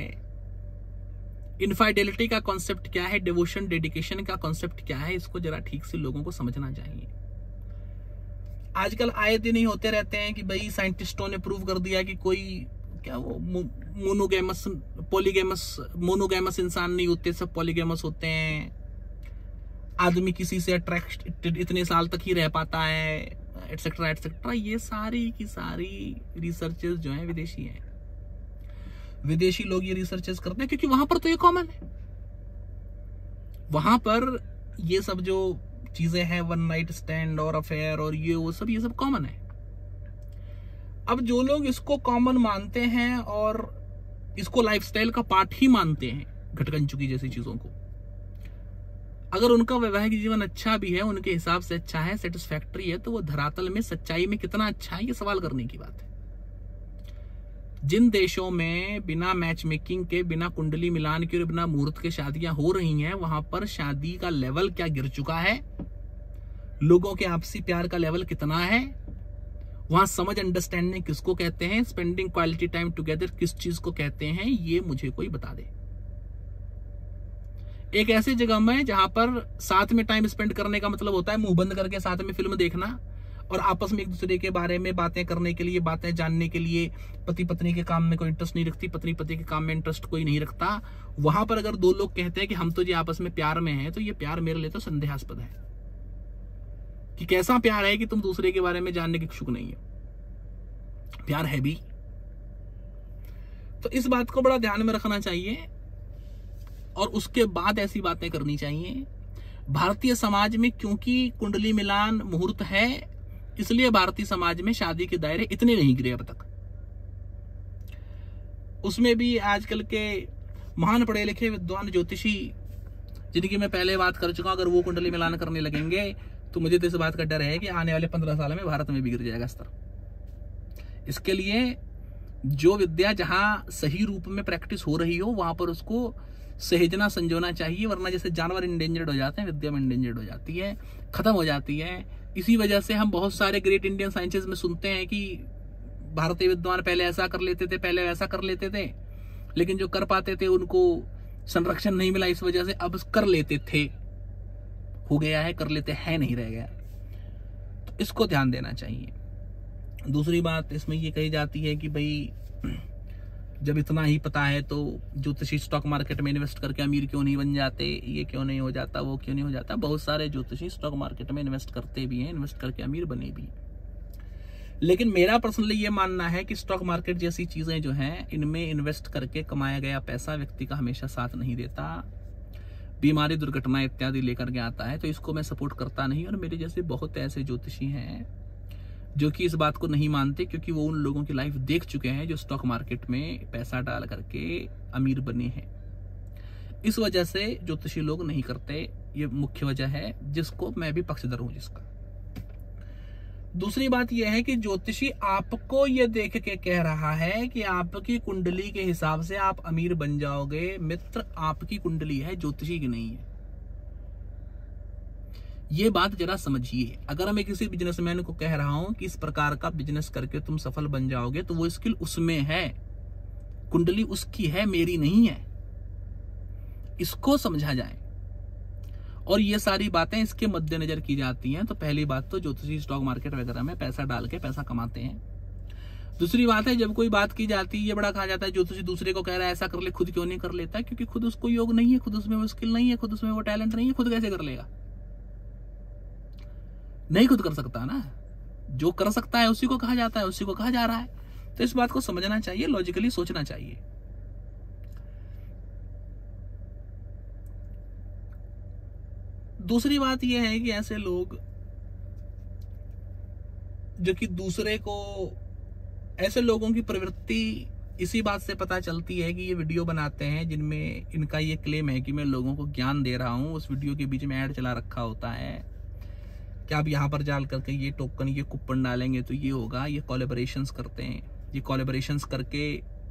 इनफाइडेलिटी का कॉन्सेप्ट क्या है, डिवोशन डेडिकेशन का कॉन्सेप्ट क्या है, इसको जरा ठीक से लोगों को समझना चाहिए। आजकल आए दिन ही होते रहते हैं कि भाई साइंटिस्टों ने प्रूव कर दिया कि कोई क्या वो मोनोगैमस पॉलीगैमस मोनोगैमस इंसान नहीं होते, सब पॉलीगैमस होते हैं। आदमी किसी से अट्रैक्ट इतने साल तक ही रह पाता है, एटसेट्रा एटसेट्रा। ये सारी की सारी रिसर्चेस जो हैं विदेशी हैं। विदेशी लोग ये रिसर्चेस करते हैं क्योंकि वहां पर तो ये कॉमन है। वहां पर ये सब जो चीजें हैं, वन नाइट स्टैंड और अफेयर और ये वो सब ये सब कॉमन है। अब जो लोग इसको कॉमन मानते हैं और इसको लाइफस्टाइल का पार्ट ही मानते हैं, घटकंचुकी जैसी चीजों को, अगर उनका वैवाहिक जीवन अच्छा भी है, उनके हिसाब से अच्छा है, सेटिस्फैक्टरी है, तो वो धरातल में सच्चाई में कितना अच्छा है ये सवाल करने की बात है। जिन देशों में बिना मैच मेकिंग के, बिना कुंडली मिलान के और बिना मुहूर्त के शादियां हो रही हैं, वहां पर शादी का लेवल क्या गिर चुका है, लोगों के आपसी प्यार का लेवल कितना है, वहां समझ अंडरस्टैंडिंग किसको कहते हैं, स्पेंडिंग क्वालिटी टाइम टुगेदर किस चीज को कहते हैं, ये मुझे कोई बता दे। एक ऐसी जगह में जहां पर साथ में टाइम स्पेंड करने का मतलब होता है मुंह बंद करके साथ में फिल्म देखना और आपस में एक दूसरे के बारे में बातें करने के लिए, बातें जानने के लिए। पति पत्नी के काम में कोई इंटरेस्ट नहीं रखती, पत्नी पति के काम में इंटरेस्ट कोई नहीं रखता। वहां पर अगर दो लोग कहते हैं कि हम तो जी आपस में प्यार में हैं, तो ये प्यार मेरे लिए तो संदेहास्पद है कि कैसा प्यार है कि तुम दूसरे के बारे में जानने के इच्छुक नहीं है। प्यार है भी। तो इस बात को बड़ा ध्यान में रखना चाहिए और उसके बाद ऐसी बातें करनी चाहिए। भारतीय समाज में क्योंकि कुंडली मिलान मुहूर्त है, इसलिए भारतीय समाज में शादी के दायरे इतने नहीं गिरे अब तक। उसमें भी आजकल के महान पढ़े लिखे विद्वान ज्योतिषी, जिनकी मैं पहले बात कर चुका हूं, अगर वो कुंडली मिलान करने लगेंगे तो मुझे तो इस बात का डर है कि आने वाले पंद्रह साल में भारत में भी गिर जाएगा स्तर। इसके लिए जो विद्या जहां सही रूप में प्रैक्टिस हो रही हो वहां पर उसको सहेजना संजोना चाहिए, वरना जैसे जानवर इंडेंजर्ड हो जाते हैं, विद्या में इंडेंजर्ड हो जाती है, खत्म हो जाती है। इसी वजह से हम बहुत सारे ग्रेट इंडियन साइंसेस में सुनते हैं कि भारतीय विद्वान पहले ऐसा कर लेते थे, पहले वैसा कर लेते थे, लेकिन जो कर पाते थे उनको संरक्षण नहीं मिला, इस वजह से अब कर लेते थे हो गया है, कर लेते हैं नहीं रह गया। तो इसको ध्यान देना चाहिए। दूसरी बात इसमें ये कही जाती है कि भाई जब इतना ही पता है तो ज्योतिषी स्टॉक मार्केट में इन्वेस्ट करके अमीर क्यों नहीं बन जाते, ये क्यों नहीं हो जाता, वो क्यों नहीं हो जाता। बहुत सारे ज्योतिषी स्टॉक मार्केट में इन्वेस्ट करते भी हैं, इन्वेस्ट करके अमीर बने भी। लेकिन मेरा पर्सनली ये मानना है कि स्टॉक मार्केट जैसी चीजें जो हैं, इनमें इन्वेस्ट करके कमाया गया पैसा व्यक्ति का हमेशा साथ नहीं देता, बीमारी दुर्घटना इत्यादि लेकर के आता है। तो इसको मैं सपोर्ट करता नहीं। और मेरे जैसे बहुत ऐसे ज्योतिषी हैं जो कि इस बात को नहीं मानते, क्योंकि वो उन लोगों की लाइफ देख चुके हैं जो स्टॉक मार्केट में पैसा डाल करके अमीर बने हैं। इस वजह से ज्योतिषी लोग नहीं करते, ये मुख्य वजह है जिसको मैं भी पक्षधर हूं जिसका। दूसरी बात यह है कि ज्योतिषी आपको ये देख के कह रहा है कि आपकी कुंडली के हिसाब से आप अमीर बन जाओगे। मित्र, आपकी कुंडली है, ज्योतिषी की नहीं है। ये बात जरा समझिए। अगर मैं किसी बिजनेसमैन को कह रहा हूं कि इस प्रकार का बिजनेस करके तुम सफल बन जाओगे, तो वो स्किल उसमें है, कुंडली उसकी है, मेरी नहीं है। इसको समझा जाए। और ये सारी बातें इसके मद्देनजर की जाती हैं। तो पहली बात तो ज्योतिषी स्टॉक मार्केट वगैरह में पैसा डाल के पैसा कमाते हैं। दूसरी बात है, जब कोई बात की जाती है, ये बड़ा कहा जाता है ज्योतिषी दूसरे को कह रहा है ऐसा कर ले, खुद क्यों नहीं कर लेता? क्योंकि खुद उसको योग नहीं है, खुद उसमें वो स्किल नहीं है, खुद उसमें वो टैलेंट नहीं है, खुद कैसे कर लेगा? नहीं खुद कर सकता ना। जो कर सकता है उसी को कहा जाता है, उसी को कहा जा रहा है। तो इस बात को समझना चाहिए, लॉजिकली सोचना चाहिए। दूसरी बात यह है कि ऐसे लोग जो कि दूसरे को, ऐसे लोगों की प्रवृत्ति इसी बात से पता चलती है कि ये वीडियो बनाते हैं जिनमें इनका ये क्लेम है कि मैं लोगों को ज्ञान दे रहा हूं। उस वीडियो के बीच में ऐड चला रखा होता है कि आप यहां पर जाल करके ये टोकन, ये कूपन डालेंगे तो ये होगा। ये कोलैबोरेशंस करते हैं, ये कोलैबोरेशंस करके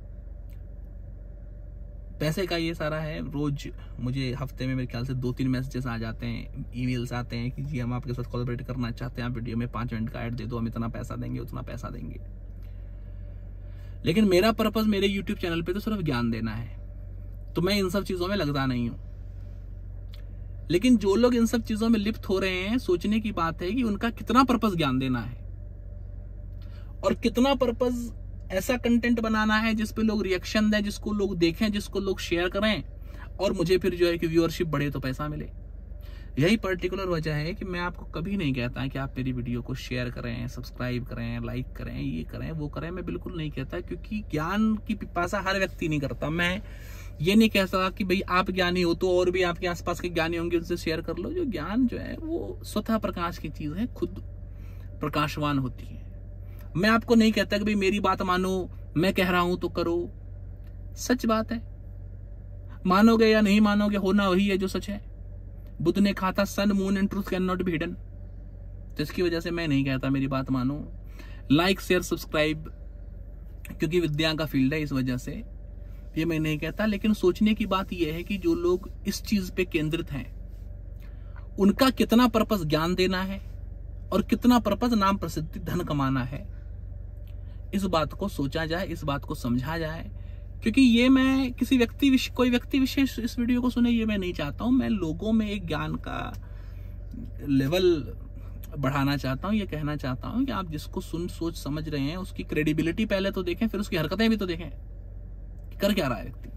पैसे का ये सारा है। रोज मुझे हफ्ते में मेरे ख्याल से दो तीन मैसेजेस आ जाते हैं, ईमेल्स आते हैं कि जी हम आपके साथ कोलैबोरेट करना चाहते हैं, आप वीडियो में पांच मिनट का ऐड दे दो, हम इतना पैसा देंगे, उतना पैसा देंगे। लेकिन मेरा पर्पस मेरे यूट्यूब चैनल पे तो सिर्फ ज्ञान देना है, तो मैं इन सब चीजों में लगता नहीं हूं। लेकिन जो लोग इन सब चीजों में लिप्त हो रहे हैं, सोचने की बात है कि उनका कितना पर्पस ज्ञान देना है और कितना पर्पस ऐसा कंटेंट बनाना है जिस पे लोग रिएक्शन दें, जिसको लोग देखें, जिसको लोग शेयर करें और मुझे फिर जो है कि व्यूअरशिप बढ़े तो पैसा मिले। यही पर्टिकुलर वजह है कि मैं आपको कभी नहीं कहता कि आप मेरी वीडियो को शेयर करें, सब्सक्राइब करें, लाइक करें, ये करें, वो करें। मैं बिल्कुल नहीं कहता, क्योंकि ज्ञान की पिपासा हर व्यक्ति नहीं करता। मैं ये नहीं कहता कि भाई आप ज्ञानी हो तो और भी आपके आसपास के ज्ञानी होंगे, उनसे शेयर कर लो। जो ज्ञान जो है वो स्वतः प्रकाश की चीज है, खुद प्रकाशवान होती है। मैं आपको नहीं कहता कि भाई मेरी बात मानो, मैं कह रहा हूं तो करो। सच बात है, मानोगे या नहीं मानोगे, होना वही है जो सच है। बुद्ध ने कहा था sun moon and truth can not be hidden. तो इसकी वजह से मैं नहीं कहता मेरी बात मानो। लाइक शेयर सब्सक्राइब, क्योंकि विद्या का फील्ड है, इस वजह से ये मैं नहीं कहता। लेकिन सोचने की बात यह है कि जो लोग इस चीज पे केंद्रित हैं, उनका कितना पर्पस ज्ञान देना है और कितना पर्पस नाम प्रसिद्धि धन कमाना है। इस बात को सोचा जाए, इस बात को समझा जाए। क्योंकि ये मैं किसी व्यक्ति विशेष, कोई व्यक्ति विशेष इस वीडियो को सुने, ये मैं नहीं चाहता हूं। मैं लोगों में एक ज्ञान का लेवल बढ़ाना चाहता हूं। ये कहना चाहता हूं कि आप जिसको सुन सोच समझ रहे हैं, उसकी क्रेडिबिलिटी पहले तो देखें, फिर उसकी हरकतें भी तो देखें, कर क्या रहा है व्यक्ति,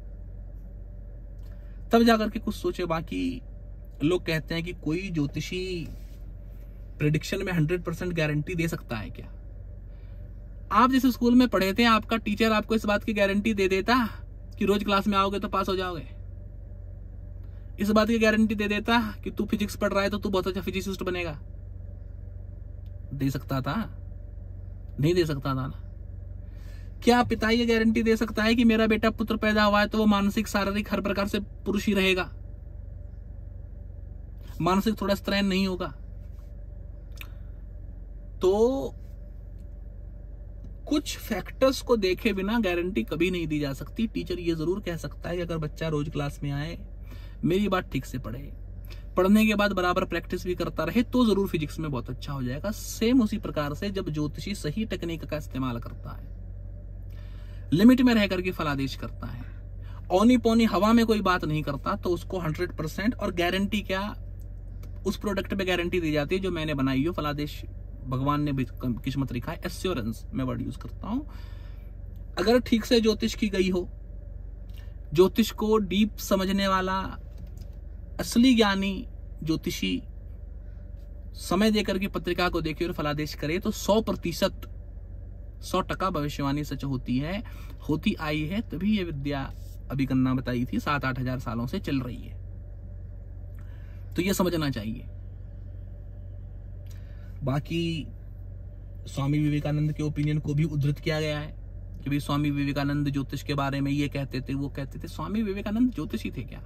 तब जाकर के कुछ सोचे। बाकी लोग कहते हैं कि कोई ज्योतिषी प्रेडिक्शन में हंड्रेड परसेंट गारंटी दे सकता है क्या? आप जिस स्कूल में पढ़े थे, आपका टीचर आपको इस बात की गारंटी दे देता कि रोज क्लास में आओगे तो पास हो जाओगे? इस बात की गारंटी दे देता कि तू फिजिक्स पढ़ रहा है तो तू बहुत अच्छा फिजिसिस्ट बनेगा? दे सकता था? नहीं दे सकता था ना। क्या पिता ये गारंटी दे सकता है कि मेरा बेटा पुत्र पैदा हुआ है तो वो मानसिक शारीरिक हर प्रकार से पुरुष ही रहेगा, मानसिक थोड़ा स्त्रैण नहीं होगा? तो कुछ फैक्टर्स को देखे बिना गारंटी कभी नहीं दी जा सकती। टीचर ये जरूर कह सकता है कि अगर बच्चा रोज क्लास में आए, मेरी बात ठीक से पढ़े, पढ़ने के बाद बराबर प्रैक्टिस भी करता रहे, तो जरूर फिजिक्स में बहुत अच्छा हो जाएगा। सेम उसी प्रकार से जब ज्योतिषी सही टेक्निक का इस्तेमाल करता है, लिमिट में रह करके फलादेश करता है, औनी पौनी हवा में कोई बात नहीं करता, तो उसको हंड्रेड परसेंट और गारंटी क्या, उस प्रोडक्ट पे गारंटी दी जाती है जो मैंने बनाई हो। फलादेश भगवान ने भी किस्मत लिखा है, एश्योरेंस मैं वर्ड यूज करता हूं। अगर ठीक से ज्योतिष की गई हो, ज्योतिष को डीप समझने वाला असली ज्ञानी ज्योतिषी समय देकर के पत्रिका को देखे और फलादेश करे, तो सौ प्रतिशत सौ टका भविष्यवाणी सच होती है, होती आई है। तभी ये विद्या अभी गन्ना बताई थी सात आठ हजार सालों से चल रही है, तो ये समझना चाहिए। बाकी स्वामी विवेकानंद के ओपिनियन को भी उद्धृत किया गया है कि भाई स्वामी विवेकानंद ज्योतिष के बारे में ये कहते थे, वो कहते थे। स्वामी विवेकानंद ज्योतिषी थे क्या?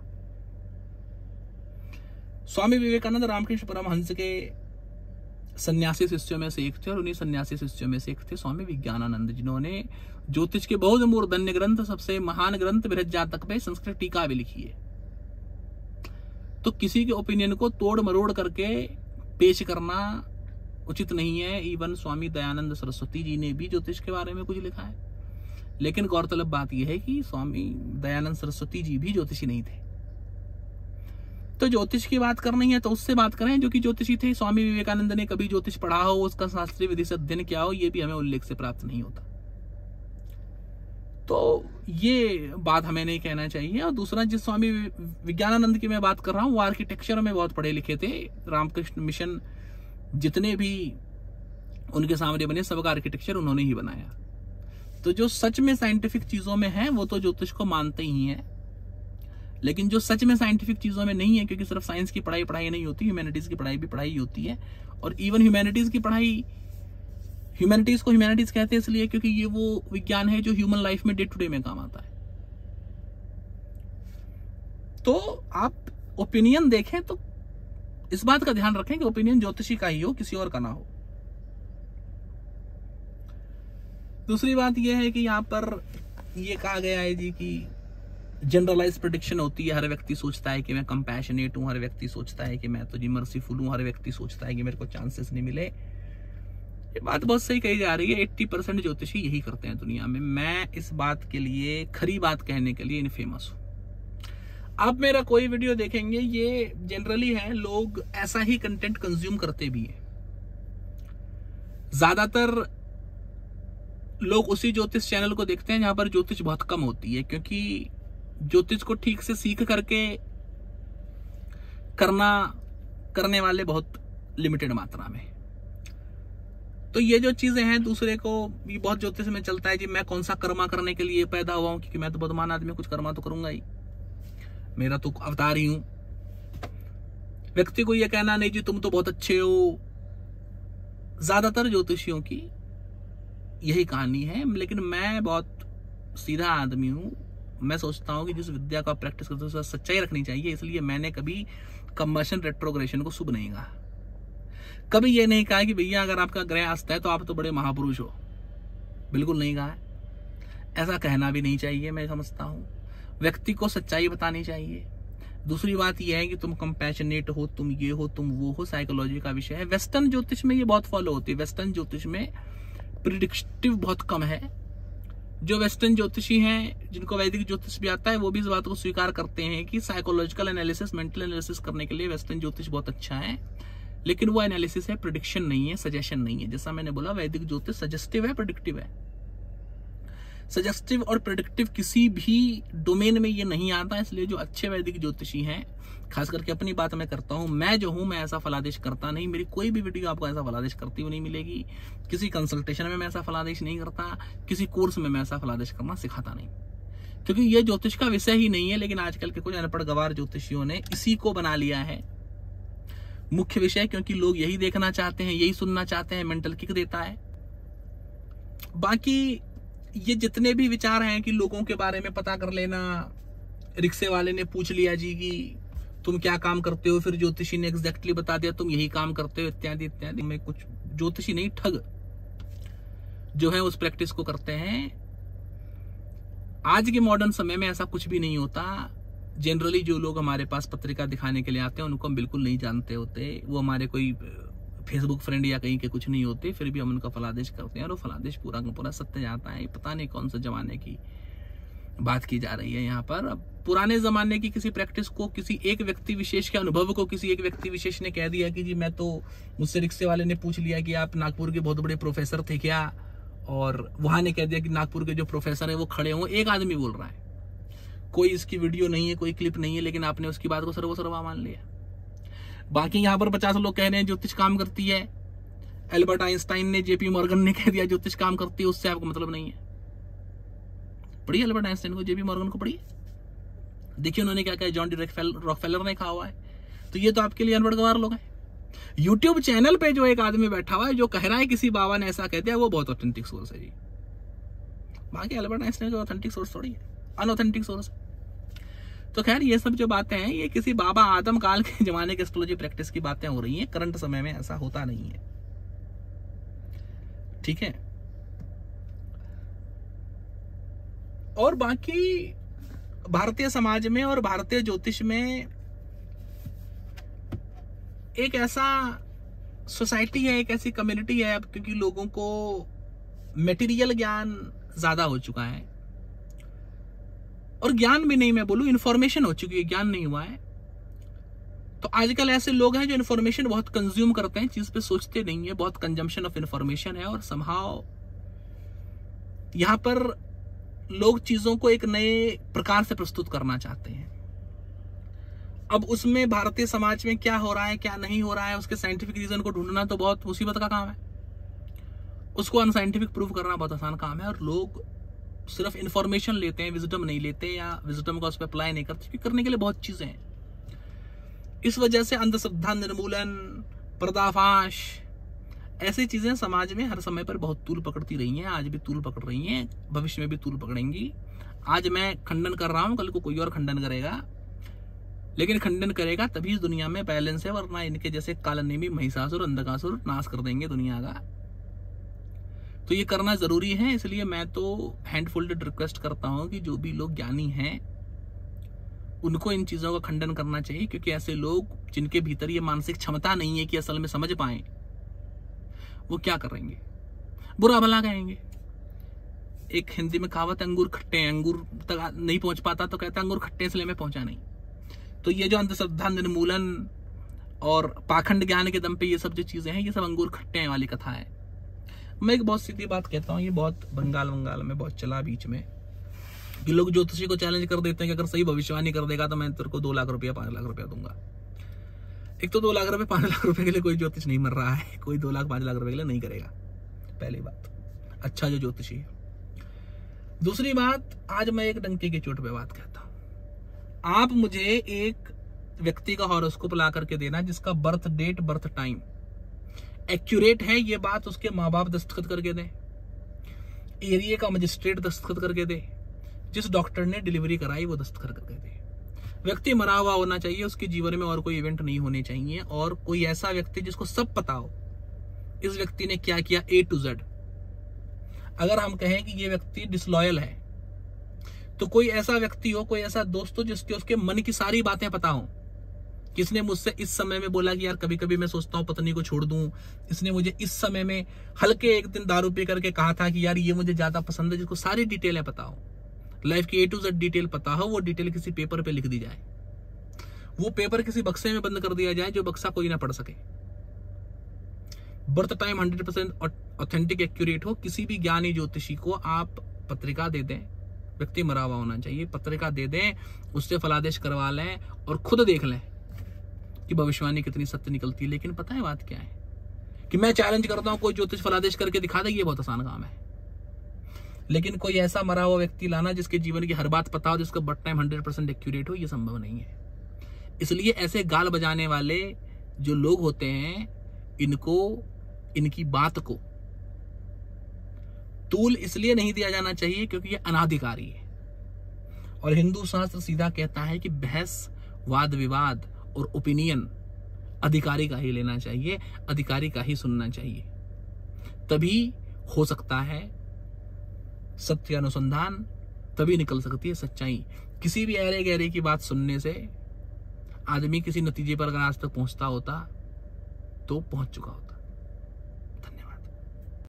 स्वामी विवेकानंद रामकृष्ण परमहंस के सन्यासी शिष्यों में से एक थे, और उन्हीं सन्यासी शिष्यों में से एक थे स्वामी विज्ञानानंद, जिन्होंने ज्योतिष के बहुत मूर्धन्य ग्रंथ, सबसे महान ग्रंथ बृहज्जातक पे संस्कृत टीका भी लिखी है। तो किसी के ओपिनियन को तोड़ मरोड़ करके पेश करना उचित नहीं है। इवन स्वामी दयानंद सरस्वती जी ने भी ज्योतिष के बारे में कुछ लिखा है, लेकिन गौरतलब बात यह है कि स्वामी दयानंद सरस्वती जी भी ज्योतिषी नहीं थे। तो ज्योतिष की बात करनी है तो उससे बात करें जो कि ज्योतिषी थे। स्वामी विवेकानंद ने कभी ज्योतिष पढ़ा हो, उसका शास्त्रीय विधि से अध्ययन किया हो, यह भी हमें उल्लेख से प्राप्त नहीं होता। तो ये बात हमें नहीं कहना चाहिए। और दूसरा, जिस स्वामी विज्ञानानंद की मैं बात कर रहा हूँ, वो आर्किटेक्चर में बहुत पढ़े लिखे थे। रामकृष्ण मिशन जितने भी उनके सामने बने, सबका आर्किटेक्चर उन्होंने ही बनाया। तो जो सच में साइंटिफिक चीजों में है वो तो ज्योतिष को मानते ही हैं, लेकिन जो सच में साइंटिफिक चीजों में नहीं है, क्योंकि सिर्फ साइंस की पढ़ाई पढ़ाई नहीं होती, ह्यूमैनिटीज की पढ़ाई भी पढ़ाई होती है। और इवन ह्यूमैनिटीज की पढ़ाई, ह्यूमैनिटीज को ह्यूमैनिटीज कहते हैं इसलिए क्योंकि ये वो विज्ञान है जो ह्यूमन लाइफ में डे टू डे में काम आता है। तो आप ओपिनियन देखें तो इस बात का ध्यान रखें कि ओपिनियन ज्योतिषी का ही हो, किसी और का ना हो। दूसरी बात यह है कि यहां पर यह कहा गया है जी कि जनरलाइज प्रेडिक्शन होती है। हर व्यक्ति सोचता है कि मैं कंपैशनेट हूं, हर व्यक्ति सोचता है कि मैं तो जी मर्सीफुल हूं, हर व्यक्ति सोचता है कि मेरे को चांसेस नहीं मिले। ये बात बहुत सही कही जा रही है। अस्सी परसेंट ज्योतिषी यही करते हैं दुनिया में। मैं इस बात के लिए, खरी बात कहने के लिए इनफेमस हूं। आप मेरा कोई वीडियो देखेंगे, ये जनरली है, लोग ऐसा ही कंटेंट कंज्यूम करते भी हैं। ज्यादातर लोग उसी ज्योतिष चैनल को देखते हैं जहां पर ज्योतिष बहुत कम होती है, क्योंकि ज्योतिष को ठीक से सीख करके करना करने वाले बहुत लिमिटेड मात्रा में। तो ये जो चीजें हैं, दूसरे को ये बहुत ज्योतिष में चलता है जी मैं कौन सा कर्मा करने के लिए पैदा हुआ हूं, क्योंकि मैं तो बुद्धिमान आदमी, कुछ कर्मा तो करूंगा ही, मेरा तो अवतार ही हूं। व्यक्ति को यह कहना नहीं जी तुम तो बहुत अच्छे हो। ज्यादातर ज्योतिषियों की यही कहानी है। लेकिन मैं बहुत सीधा आदमी हूं। मैं सोचता हूं कि जिस विद्या का प्रैक्टिस करते हैं उसमें सच्चाई रखनी चाहिए, इसलिए मैंने कभी कंबशन रेट्रोग्रेशन को शुभ नहीं कहा। कभी ये नहीं कहा कि भैया अगर आपका ग्रह अस्त है तो आप तो बड़े महापुरुष हो, बिल्कुल नहीं कहा है। ऐसा कहना भी नहीं चाहिए। मैं समझता हूं व्यक्ति को सच्चाई बतानी चाहिए। दूसरी बात यह है कि तुम कंपैशनेट हो, तुम ये हो, तुम वो हो, साइकोलॉजी का विषय है। वेस्टर्न ज्योतिष में ये बहुत फॉलो होती है। वेस्टर्न ज्योतिष में प्रिडिक्टिव बहुत कम है। जो वेस्टर्न ज्योतिषी हैं, जिनको वैदिक ज्योतिष भी आता है, वो भी इस बात को स्वीकार करते हैं कि साइकोलॉजिकल एनालिसिस, मेंटल एनालिसिस करने के लिए वेस्टर्न ज्योतिष बहुत अच्छा है। लेकिन वो एनालिसिस है, प्रिडिक्शन नहीं है, सजेशन नहीं है। जैसा मैंने बोला, वैदिक ज्योतिष सजेस्टिव है, प्रिडिक्टिव है। सजेस्टिव और प्रेडिक्टिव किसी भी डोमेन में ये नहीं आता, इसलिए जो अच्छे वैदिक ज्योतिषी हैं, खास करके अपनी बात मैं करता हूं, मैं जो हूं मैं ऐसा फलादेश करता नहीं। मेरी कोई भी वीडियो आपको ऐसा फलादेश करती हुई नहीं मिलेगी। किसी कंसल्टेशन में मैं ऐसा फलादेश नहीं करता, किसी कोर्स में मैं ऐसा फलादेश करना सिखाता नहीं, क्योंकि ये ज्योतिष का विषय ही नहीं है। लेकिन आजकल के कुछ अनपढ़ गवार ज्योतिषियों ने इसी को बना लिया है मुख्य विषय, क्योंकि लोग यही देखना चाहते हैं, यही सुनना चाहते हैं, मेंटल किक देता है। बाकी ये जितने भी विचार हैं कि लोगों के बारे में पता कर लेना, रिक्शे वाले ने पूछ लिया जी कि तुम क्या काम करते हो, फिर ज्योतिषी ने एग्जैक्टली बता दिया तुम यही काम करते हो, इत्यादि इत्यादि। में कुछ ज्योतिषी नहीं, ठग जो है उस प्रैक्टिस को करते हैं। आज के मॉडर्न समय में ऐसा कुछ भी नहीं होता। जनरली जो लोग हमारे पास पत्रिका दिखाने के लिए आते हैं उनको हम बिल्कुल नहीं जानते होते, वो हमारे कोई फेसबुक फ्रेंड या कहीं के कुछ नहीं होते, फिर भी हम उनका फलादेश करते हैं और वो फलादेश पूरा का पूरा सत्य जाता है। पता नहीं कौन सा जमाने की बात की जा रही है यहाँ पर। अब पुराने जमाने की किसी प्रैक्टिस को, किसी एक व्यक्ति विशेष के अनुभव को किसी एक व्यक्ति विशेष ने कह दिया कि जी मैं तो, मुझसे रिक्शे वाले ने पूछ लिया कि आप नागपुर के बहुत बड़े प्रोफेसर थे क्या, और वहां ने कह दिया कि नागपुर के जो प्रोफेसर है वो खड़े हों। एक आदमी बोल रहा है, कोई इसकी वीडियो नहीं है, कोई क्लिप नहीं है, लेकिन आपने उसकी बात को सर्वसर्वा मान लिया। बाकी यहाँ पर पचास लोग कह रहे हैं ज्योतिष काम करती है, एल्बर्ट आइंस्टाइन ने, जेपी मॉर्गन ने कह दिया ज्योतिष काम करती है, उससे आपको मतलब नहीं है। पढ़िए एल्बर्ट आइंस्टाइन को, जेपी मॉर्गन को पढ़िए, देखिए उन्होंने क्या कहा, जॉन डी रॉकफेलर ने कहा हुआ है। तो ये तो आपके लिए अनपढ़ गवार लोग हैं। यूट्यूब चैनल पे जो एक आदमी बैठा हुआ है जो कह रहा है किसी बाबा ने ऐसा कह दिया, वो बहुत ऑथेंटिक सोर्स है जी। बाकी एल्बर्ट आइंस्टाइन जो ऑथेंटिक सोर्स थोड़ी है, अनऑथेंटिक सोर्स है। तो खैर ये सब जो बातें हैं ये किसी बाबा आदम काल के जमाने के एस्ट्रोलॉजी प्रैक्टिस की बातें हो रही हैं। करंट समय में ऐसा होता नहीं है, ठीक है। और बाकी भारतीय समाज में और भारतीय ज्योतिष में एक ऐसा सोसाइटी है, एक ऐसी कम्युनिटी है अब, क्योंकि लोगों को मटेरियल ज्ञान ज्यादा हो चुका है, और ज्ञान भी नहीं मैं बोलूं, इंफॉर्मेशन हो चुकी है, ज्ञान नहीं हुआ है। तो आजकल ऐसे लोग हैं जो इंफॉर्मेशन बहुत कंज्यूम करते हैं, चीज पे सोचते नहीं है, बहुत कंजम्पशन ऑफ इंफॉर्मेशन है, और समहाउ यहां पर लोग चीजों को एक नए प्रकार से प्रस्तुत करना चाहते हैं। अब उसमें भारतीय समाज में क्या हो रहा है, क्या नहीं हो रहा है, उसके साइंटिफिक रीजन को ढूंढना तो बहुत मुसीबत का काम है। उसको अनसाइंटिफिक प्रूव करना बहुत आसान काम है, और लोग सिर्फ इंफॉर्मेशन लेते हैं, विजडम नहीं लेते, या विजडम का उस पर अप्लाई नहीं करते, क्योंकि करने के लिए बहुत चीजें हैं। इस वजह से अंधश्रद्धा निर्मूलन, पर्दाफाश, ऐसी चीजें समाज में हर समय पर बहुत तूल पकड़ती रही हैं, आज भी तूल पकड़ रही हैं, भविष्य में भी तूल पकड़ेंगी। आज मैं खंडन कर रहा हूं, कल को कोई और खंडन करेगा, लेकिन खंडन करेगा तभी दुनिया में बैलेंस है, वरना इनके जैसे कालनेमी, महिषासुर, अंधकासुर नाश कर देंगे दुनिया का। तो ये करना जरूरी है। इसलिए मैं तो हैंड फोल्डेड रिक्वेस्ट करता हूं कि जो भी लोग ज्ञानी हैं उनको इन चीजों का खंडन करना चाहिए, क्योंकि ऐसे लोग जिनके भीतर ये मानसिक क्षमता नहीं है कि असल में समझ पाए, वो क्या करेंगे, बुरा भला कहेंगे। एक हिंदी में कहावत, अंगूर खट्टे हैं, अंगूर तक नहीं पहुंच पाता तो कहता अंगूर खट्टे इसलिए मैं पहुंचा नहीं। तो ये जो अंधश्रद्धा निर्मूलन और पाखंड ज्ञान के दम पे ये सब जो चीजें हैं, ये सब अंगूर खट्टे हैं वाली कथा है। मैं एक बहुत सीधी बात कहता हूँ, ये बहुत बंगाल बंगाल में बहुत चला बीच में, कि लोग ज्योतिषी को चैलेंज कर देते हैं कि अगर सही भविष्यवाणी कर देगा तो मैं तेरे को दो लाख रुपया पांच लाख रुपया दूंगा। एक तो दो लाख रुपए पांच लाख रुपए के लिए कोई ज्योतिष नहीं मर रहा है, कोई दो लाख पांच लाख रुपए के लिए नहीं करेगा, पहली बात। अच्छा जो ज्योतिषी है। दूसरी बात, आज मैं एक डंके की चोट पे बात कहता हूं। आप मुझे एक व्यक्ति का हॉरोस्कोप ला करके देना जिसका birth date, birth time accurate है, ये बात उसके माँ बाप दस्तखत करके दें, एरिया का मजिस्ट्रेट दस्तखत करके दे, जिस डॉक्टर ने डिलीवरी कराई वो दस्तखत करके दे। व्यक्ति मरा हुआ होना चाहिए, उसके जीवन में और कोई इवेंट नहीं होने चाहिए, और कोई ऐसा व्यक्ति जिसको सब पता हो इस व्यक्ति ने क्या किया, ए टू जेड। अगर हम कहें कि ये व्यक्ति डिसलॉयल है, तो कोई ऐसा व्यक्ति हो, कोई ऐसा दोस्त हो जिसके उसके मन की सारी बातें पता हो। किसने मुझसे इस समय में बोला कि यार कभी कभी मैं सोचता हूं पत्नी को छोड़ दूं, इसने मुझे इस समय में हल्के एक दिन दारू पी करके कहा था कि यार ये मुझे ज्यादा पसंद है, जिसको सारी डिटेलें पता हो, लाइफ की ए टू जेड डिटेल पता हो, वो डिटेल किसी पेपर पे लिख दी जाए, वो पेपर किसी बक्से में बंद कर दिया जाए जो बक्सा कोई ना पढ़ सके। Birth time hundred percent authentic accurate हो। किसी भी ज्ञानी ज्योतिषी को आप पत्रिका दे दें, व्यक्ति मरा हुआ होना चाहिए, पत्रिका दे दें, उससे फलादेश करवा लें और खुद देख लें कि भविष्यवाणी कितनी सत्य निकलती है। लेकिन पता है बात क्या है कि मैं चैलेंज करता हूं कोई ज्योतिष फलादेश करके दिखा दे, ये बहुत आसान काम है। लेकिन कोई ऐसा मरा हुआ व्यक्ति लाना जिसके जीवन की हर बात पता हो, जिसका birth time hundred percent accurate हो, ये संभव नहीं है। इसलिए ऐसे गाल बजाने वाले जो लोग होते हैं, इनको, इनकी बात को तूल इसलिए नहीं दिया जाना चाहिए क्योंकि ये अनाधिकारी है। और हिंदू शास्त्र सीधा कहता है कि बहस, वाद विवाद और ओपिनियन अधिकारी का ही लेना चाहिए, अधिकारी का ही सुनना चाहिए, तभी हो सकता है सत्य का अनुसंधान, तभी निकल सकती है सच्चाई। किसी भी अरे गहरे की बात सुनने से आदमी किसी नतीजे पर अगर आज तक पहुंचता होता तो पहुंच चुका होता।